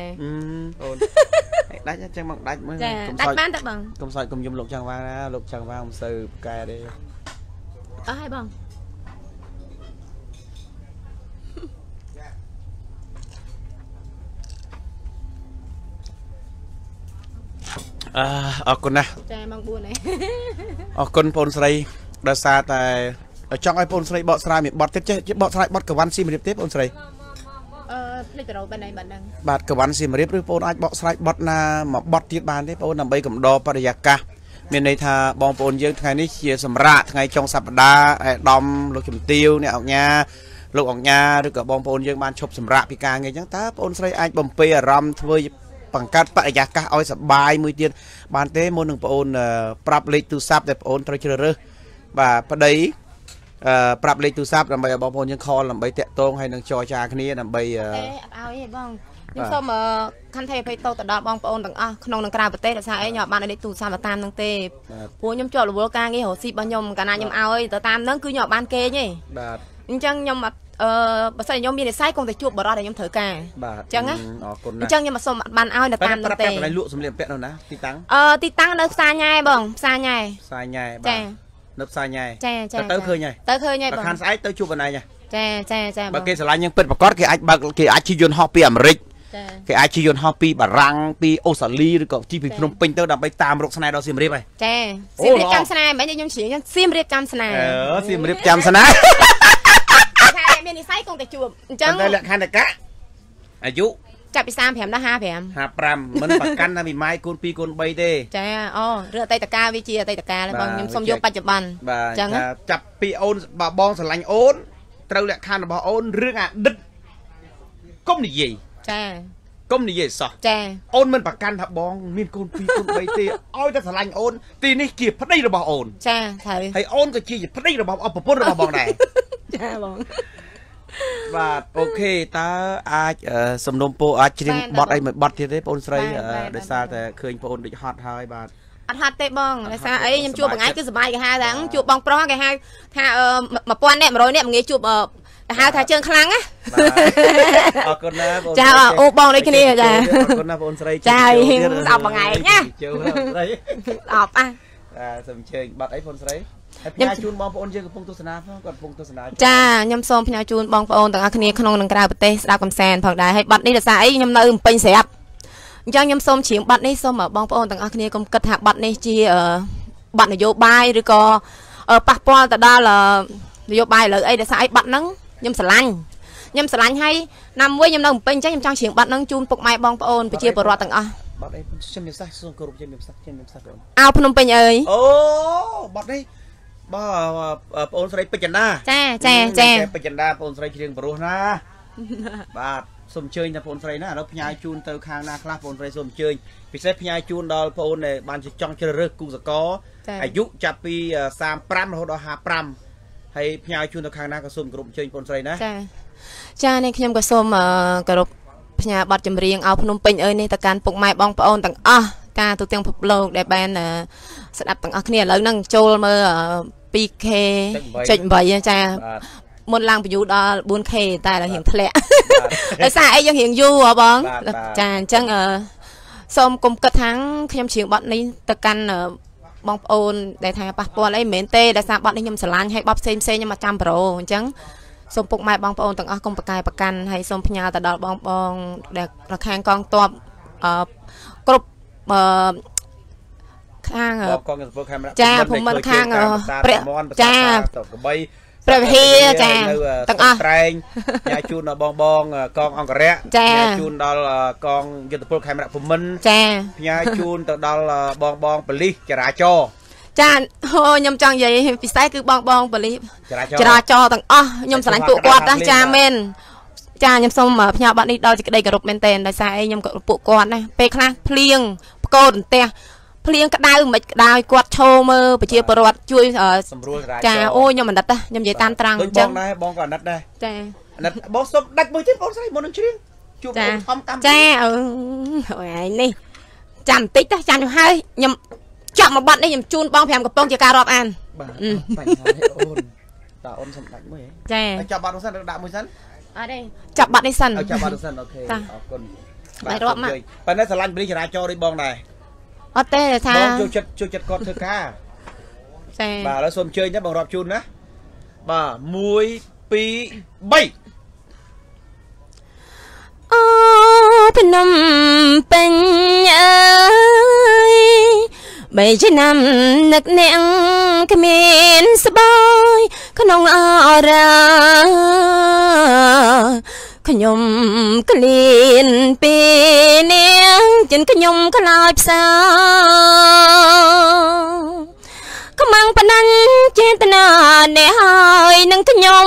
đá chẳng bằng đá bán tập bằng công soi cùng dùng lục tràng vàng sư cài đi ở hai bằng ở con nè ở con pôn sấy đa xa tại ở trong ai pôn sấy bọt sài miệng bọt tiếp chứ bọt sài bọt cờ văn xì miệng tiếp pôn sấy bọt cờ văn xì miệng tiếp pôn ai bọt sài bọt na mà bọt tiết bàn đấy pôn nằm bay cầm đo pariyaka miền này tha bong pôn dương ngày ní chia sầm rạ ngày trong sập đá đom lục chìm tiêu nè lục ỏng nha rồi cả bong pôn dương ban chụp sầm rạ pika ngày chẳng ta pôn sấy ai bầm pe ram thôi bằng cách tại nhà các oi sập bài mười tiền bàn thế môn đừng ôn prap lịch tu sáp để ôn trời chơi và ở đây prap lịch tu sáp làm bài bóng ôn những kho làm bài tẹt tôn hay đừng cho cha cái này làm bài ao ấy bông nhưng sao mà khăn thay phải tô tận đó bóng ôn đừng không đừng cào bật tê là sao ấy nhỏ bạn ấy tu sáp và tam đừng tê bố nhóm cho là bố ca nghe hồ xị bao nhom cả na nhom ao ấy tờ tam nó cứ nhỏ ban kê nhỉ nhưng chẳng nhom mà បើសិនខ្ញុំមាននិស្ស័យគង់តែជួបបរិបទដែលខ្ញុំត្រូវការបាទអញ្ចឹងណាអរគុណណាស់អញ្ចឹងខ្ញុំមកសុំអត់បានឲ្យនៅតាមនោះទេប្រាប់កន្លែងលក់សម្លៀកបំពាក់នោះណាទីតាំងទីតាំងនៅផ្សារញ៉ែបងផ្សារញ៉ែបាទនៅផ្សារញ៉ែទៅឃើញហើយបងខាងស្អែកទៅជួបបណ្ណៃចាចាបើគេស្រឡាញ់យើងពិតប្រកបគេអាចបើកគេអាចជិះយន្តហោះពីអាមេរិកគេអាចជិះយន្តហោះពីបារាំងពីអូស្ត្រាលីឬក៏ជិះពីភ្នំពេញទៅដើម្បីតាមរកស្នេហ៍ដល់សៀមរាបហើយចាសៀមរាបចាំស្នេហ៍មិនខ្ញុំច្រៀងសៀមរាបចាំស្នេហ៍សៀមរាបចាំស្នេហ៍ថាមាននិស្ស័យគង់តែជួបអញ្ចឹងតែលក្ខខណ្ឌតកអាយុចាប់ពី35ដល់ 55មិនប្រកាន់ថាពីម៉ាយកូន2កូន3ទេចាអូឬអតីតកាលវាជាអតីតកាលបងខ្ញុំសុំយកបច្ចុប្បន្នអញ្ចឹងចាប់ពីអូនបងស្រឡាញ់អូនត្រូវលក្ខខណ្ឌរបស់អូនរឿងអាឌិតកុំនិយាយចាកុំនិយាយសោះចាអូនមិនប្រកាន់ថាបងមានកូន2កូន3ទេឲ្យតែស្រឡាញ់អូនទីនេះជាប្តីរបស់អូនចាត្រូវហើយអូនក៏ជាប្តីរបស់ប្រពន្ធរបស់បងដែរចាបងបាទអូខេតើអាចសំណុំពរអាចច្រៀងបទអីមួយបទទៀតទេបងស្រីដោយសារតែឃើញបងដូចហត់ហើយបាទអត់ហត់ទេបងដោយសារអីខ្ញុំជួបបងឯងគឺសុបាយគេហៅថាជួបបងប្រុសគេហៅថា1000នាក់100នាក់ងាយជួបគេហៅថាជើងខ្លាំងណាអរគុណណាបងចាអូបងដូចគ្នាចាអរគុណណាបងស្រីចា10បងឯងណាចូលស្រី 10 សូមអញ្ជើញបទអីបងស្រីហើយផ្ញើជូនបងប្អូនយើងកំពុងទស្សនាផងគាត់កំពុងទស្សនាចាខ្ញុំសូមផ្ញើជូនបងប្អូនទាំងអស់គ្នាក្នុងនិងក្រៅប្រទេសស្ដាប់កំសាន្តផងដែរហើយបទនេះដោយសារអីខ្ញុំនៅពេញស្រាប់អញ្ចឹងខ្ញុំសូមច្រៀងបទនេះសូមបងប្អូនទាំងអស់គ្នាកុំគិតថាបទនេះជាបទនយោបាយឬក៏ប៉ះពាល់ទៅដល់នយោបាយលើអីដោយសារអីបទហ្នឹងខ្ញុំស្រឡាញ់ហើយណាមួយខ្ញុំនៅពេញអញ្ចឹងខ្ញុំចង់ច្រៀងបទហ្នឹងជូនពុកម៉ែបងប្អូនប្រជាពលរដ្ឋទាំងអស់បទអីជំរាបសួរសូមគោរពជំរាបសួរអោភ្នំពេញអើយអូបទនេះបងប្អូនស្រីពេជ្រចន្ទាចាពេជ្រចន្ទាបងប្អូនស្រីច្រៀងបរោះណាបាទសូមអញ្ជើញដល់បងប្អូនស្រីណាឥឡូវផ្ញើជូនទៅខាងណាខ្លះបងប្អូនស្រីសូមអញ្ជើញពិសេសផ្ញើជូនដល់បងប្អូនដែលបានចង់ជ្រើសរើសគូសកលអាយុចាប់ពី35រហូតដល់55ហើយផ្ញើជូនទៅខាងណាក៏សូមគោរពអញ្ជើញបងប្អូនស្រីណាចានេះខ្ញុំក៏សូមគោរពផ្ញើប័ណ្ណចម្រៀងឲ្យភ្នំពេញអើយនេះទៅកាន់ពុកម៉ែបងប្អូនទាំងអស់ការទូទាំងពិភពលោកដែលបានស្ដាប់ទាំងអស់គ្នាឥឡូវហ្នឹងចូលមើល 2K.8 ចាមុនឡើងបញ្យូដល់ 4K តែដល់រៀងធ្លាក់ដោយសារអីយើងរៀងយូរហ៎បងចាអញ្ចឹងសូមកុំគិតថាខ្ញុំច្រៀងបទនេះទៅកាន់បងប្អូនដែលថាប៉ះពាល់អីមិនមែនទេដោយសារបទនេះខ្ញុំស្រឡាញ់ហើយបទផ្សេងខ្ញុំមកចាំប្រូអញ្ចឹងសូមពុកម៉ែបងប្អូនទាំងអស់កុំប្រកែប្រកាន់ហើយសូមផ្ញើទៅដល់បងដែលខាងកងទ័ពគ្រប់ខាងចាភូមិន្ទខាងព្រះចាព្រះវិហារចាទាំងអស់ត្រែងញ៉ាជូនដល់បងកងអង្គរៈញ៉ាជូនដល់កងយុទ្ធពលខេមរៈភូមិន្ទចាផ្ញើជូនទៅដល់បងប៉ូលីសចរាចរណ៍ចាខ្ញុំចង់និយាយពិសេសគឺបងប៉ូលីសចរាចរណ៍ទាំងអស់ខ្ញុំស្រឡាញ់ពួកគាត់ណាចាមែនចាខ្ញុំសូមផ្ញើប័ណ្ណនេះដល់សេចក្តីគោរពមែនទែនដោយសារអីខ្ញុំក៏ពួកគាត់ណាពេលខ្លះភ្លៀងផ្គររន្ទះភ្លៀងក្តៅមិនក្តៅគាត់ឈោមើលប្រជាពលរដ្ឋជួយសម្រួលចាអូខ្ញុំអាណិតណាខ្ញុំនិយាយតាមត្រង់អញ្ចឹងបងក៏អាណិតដែរចាអាណិតបងសុំដាច់មួយទៀតបងស្រីមុននឹងច្រៀងជួបបងខំតាមចាអូយនេះចាំបន្តិចទៅចាំទៅហើយខ្ញុំចាប់មកប័ណ្ណនេះខ្ញុំជូនបង5កំប៉ុងជាការរាប់អានបាទបញ្ហាអូនតើអូនសុំដាច់មួយហ៎ចាចាប់បាត់នោះសិនដាក់មួយសិនអត់ទេចាប់បាត់នេះសិនចាប់បាត់នោះសិនអូខេអរគុណបាទរាប់មកប៉ុន្តែស្រឡាញ់បរិយាចរាចរណ៍ដូចបងដែរអត់ទេថាបងចូលចិត្តគាត់ធ្វើការចាបាទឥឡូវសូមអញ្ជើញទៅបងរាប់ជូនណាបាទ1 2 3 អូភ្នំពេញអើយបីឆ្នាំនឹកនាងគ្មានស្បយក្នុងអរាខ្ញុំក្លៀនពីនាងចិនខ្ញុំខ្លោចផ្សាខ្មាំងបណាញ់ចេតនានេះហើយនឹងខ្ញុំ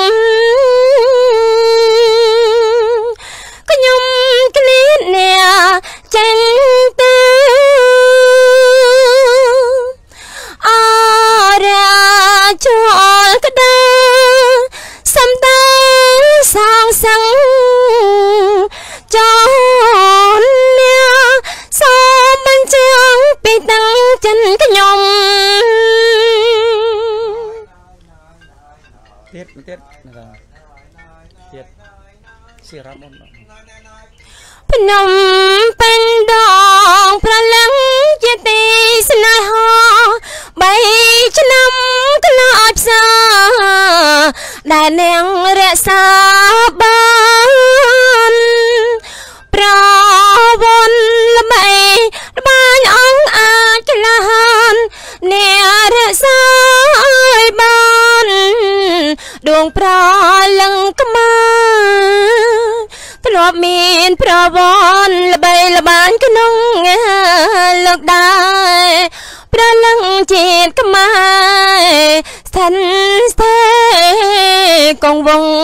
ក្លៀនអ្នកចេញទៅអរាចូលក្តាសំដៅសងសឹងចោលអ្នកសូមបញ្ជាំងពីតាំងចិនខ្ញុំទៀតភ្នំពេញដងប្រលឹងជាទីស្នេហា3ឆ្នាំកន្លងឲ្យផ្សាដែលនាងរក្សាបានប្រវត្តិល្បីល្បាញអង្គអាចក្លាហានអ្នករក្សាឲ្យបានដួងប្រលឹងក្មាធ្លាប់មានប្រវត្តិល្បីល្បាញក្នុងលោកដែរប្រលឹងជាតិខ្មែរស្ថិតស្ថេរគង់វង្ស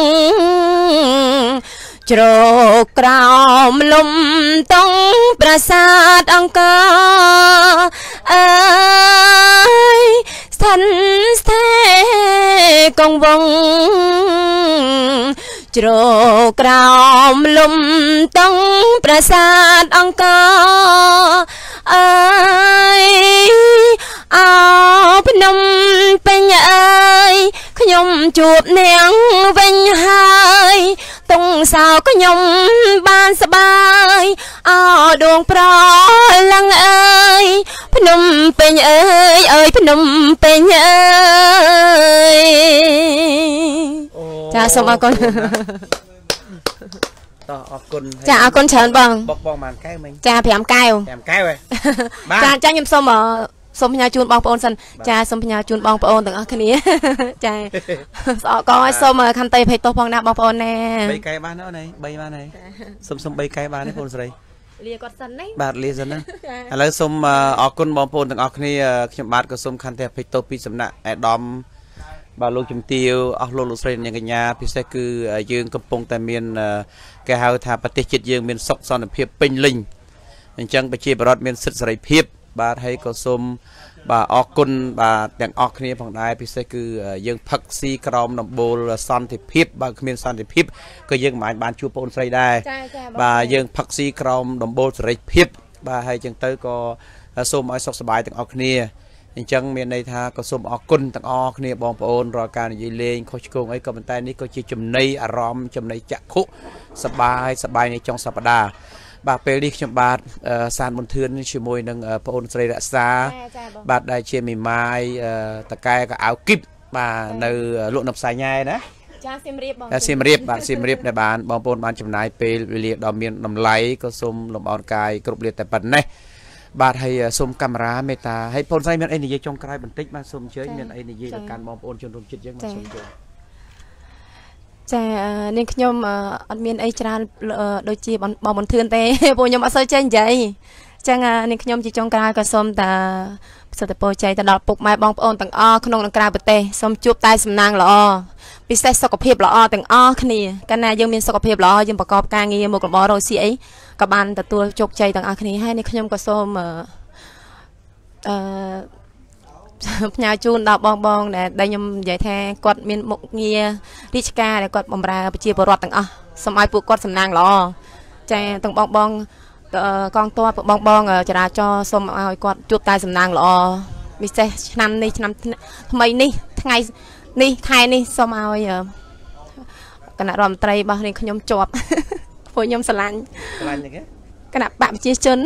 ជ្រកក្រោមលំតង់ប្រាសាទអង្គរអើយស្ថិតស្ថេរគង់វង្សជ្រកក្រោមលំតង់ប្រាសាទអង្គរអើយអោភ្នំពេញអើយខ្ញុំជួបនាងវិញហើយតុងសោខ្ញុំបានសបាយអោដួងប្រលឹងអើយភ្នំពេញអើយអើយភ្នំពេញអើយចាសូមអរគុណតោះអរគុណចាអរគុណច្រើនបងបងបានកែវមិញចា5កែវ 5កែវហ៎ចាចាខ្ញុំសូមផ្ញើជូនបងប្អូនសិនចាសូមផ្ញើជូនបងប្អូនទាំងអស់គ្នាចាស្អកកឲ្យសូមខន្តីអភ័យទោសផងណាបងប្អូនណា 3កែវបានអត់ណៃ3បានហើយសូម3កែវបានទេបងស្រីលាគាត់សិនណាបាទលាសិនណាឥឡូវសូមអរគុណបងប្អូនទាំងអស់គ្នាខ្ញុំបាទក៏សូមខន្តីអភ័យទោសពីសំណាក់អាដាមបាទលោកជំទាវអស់លោកស្រីនិងកញ្ញាពិសេសគឺយើងកំពុងតែមានគេហៅថាប្រទេសជាតិយើងមានសុខសន្តិភាពពេញលេញអញ្ចឹងប្រជាពលរដ្ឋមានសិទ្ធិសេរីភាពបាទហើយក៏សូមបាទអរគុណបាទទាំងអស់គ្នាផងដែរពិសេសគឺយើងផឹកស៊ីក្រោមដំបូលសន្តិភាពបើគ្មានសន្តិភាពក៏យើងមិនអាចបានជួបបងស្រីដែរបាទយើងផឹកស៊ីក្រោមដំបូលសេរីភាពបាទហើយអញ្ចឹងទៅក៏សូមឲ្យសុខសប្បាយទាំងអស់គ្នាអញ្ចឹងមានន័យថាក៏សូមអរគុណទាំងអស់គ្នាបងប្អូនរាល់ការនិយាយលេងខុសឆ្គងអីក៏ប៉ុន្តែនេះក៏ជាចំណីអារម្មណ៍ចំណីចក្ខុសប្បាយនៃចុងសប្តាហ៍បាទពេលនេះខ្ញុំបាទសានមន្ទឿនជាមួយនឹងបងអូនស្រីរក្សាបាទដែលជាមីម៉ាយតកែកៅអៅគីបបាទនៅលក់នៅផ្សារញ៉ែណាចាសៀមរាបបងសៀមរាបបាទសៀមរាបដែលបានបងប្អូនបានចំណាយពេលវេលាដ៏មានតម្លៃក៏សូមលំអរកាយគ្រប់លាតែប៉ុណ្ណេះបាទហើយសូមកាមេរ៉ាមេតាហើយបងស្រីមានអីនិយាយចុងក្រោយបន្តិចបាទសូមអញ្ជើញមានអីនិយាយដល់កាន់បងប្អូនជនរួមជាតិយើងបាទសូមអញ្ជើញចានាងខ្ញុំអត់មានអីច្រើនដូចជាបងមន្ទឿនទេពួកខ្ញុំអត់សូវចេះនិយាយអញ្ចឹងនាងខ្ញុំជាចុងក្រោយក៏សូមតាសុខពលជ័យទៅដល់ពុកម៉ែបងប្អូនទាំងអស់ក្នុងនិងក្រៅប្រទេសសូមជួបតែសំណាងល្អពិសេសសុខភាពល្អទាំងអស់គ្នាកាលណាយើងមានសុខភាពល្អយើងប្រកបការងារមុខរបររកស៊ីអីក៏បានទទួលជោគជ័យទាំងអស់គ្នាហើយនាងខ្ញុំក៏សូមផ្ញើជូនដល់បងដែលខ្ញុំនិយាយថាគាត់មានមុខងាររាជការដែលគាត់បម្រើប្រជាពលរដ្ឋទាំងអស់សូមឲ្យពួកគាត់សំណាងល្អចាទាំងបងកងទ័ពបងចរាចរណ៍សូមឲ្យគាត់ជួបតែសំណាងល្អពិសេសឆ្នាំនេះឆ្នាំថ្មីនេះថ្ងៃនេះខែនេះសូមឲ្យគណៈរដ្ឋមន្ត្រីរបស់នេះខ្ញុំជាប់ពួកខ្ញុំស្រឡាញ់ទេគណៈបកប្រជាជន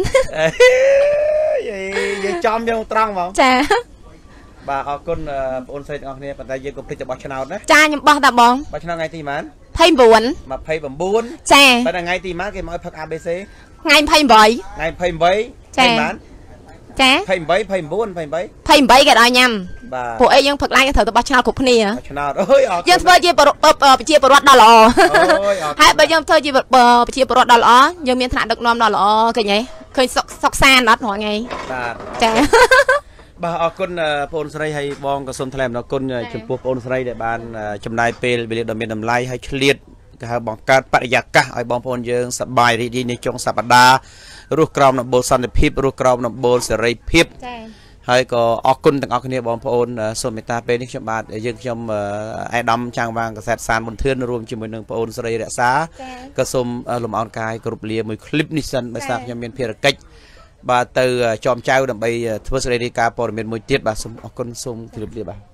យើងចំយើងត្រង់ហ្មងចាបាទអរគុណបងអូនស្រីទាំងអស់គ្នាប៉ុន្តែយើងកុំភ្លេចទៅបោះឆ្នោតណាចាខ្ញុំបោះតាបងបោះឆ្នោតថ្ងៃទីប៉ុន្មាន 29 ចាប៉ុន្តែថ្ងៃទីប៉ុន្មានគេមកឲ្យផឹក ABC ថ្ងៃ28 ថ្ងៃ28 ចាចា 28 29 គេឲ្យញ៉ាំពួកអីយើងផឹកឡើងត្រូវទៅបោះឆ្នោតគ្រប់គ្នាឆ្នោតអើយយើងធ្វើជាប្រជាពលរដ្ឋដ៏ល្អហើយបើយើងធ្វើជាប្រជាពលរដ្ឋដ៏ល្អយើងមានឋានៈដឹកនាំដ៏ល្អឃើញទេឃើញសុខសាន្តអត់រាល់ថ្ងៃបាទចាបាទអរគុណបងអូនស្រីហើយបងក៏សូមថ្លែងអំណរគុណចំពោះបងអូនស្រីដែលបានចំណាយពេលវេលាដ៏មានតម្លៃហើយឆ្លៀតគេហៅបង្កើតបរិយាកាសឲ្យបងប្អូនយើងសប្បាយរីករាយនៅចុងសប្តាហ៍រស់ក្រោមដំបូលសន្តិភាពរស់ក្រោមដំបូលសេរីភាពហើយក៏អរគុណទាំងអស់គ្នាបងប្អូនសូមមេត្តាពេលនេះខ្ញុំបាទយើងខ្ញុំអេដាមចាំងវាងកាសែតសានមន្ទឿនរួមជាមួយនឹងបងអូនស្រីរក្សាក៏សូមលំអរកាយគ្រប់លាមួយคลิปនេះសិនបើស្អាខ្ញុំមានភារកិច្ចបាទទៅចំចៅដើម្បីធ្វើសេរីរាយការណ៍ព័ត៌មានមួយទៀតបាទសូមអរគុណសូមជម្រាបលាបាទ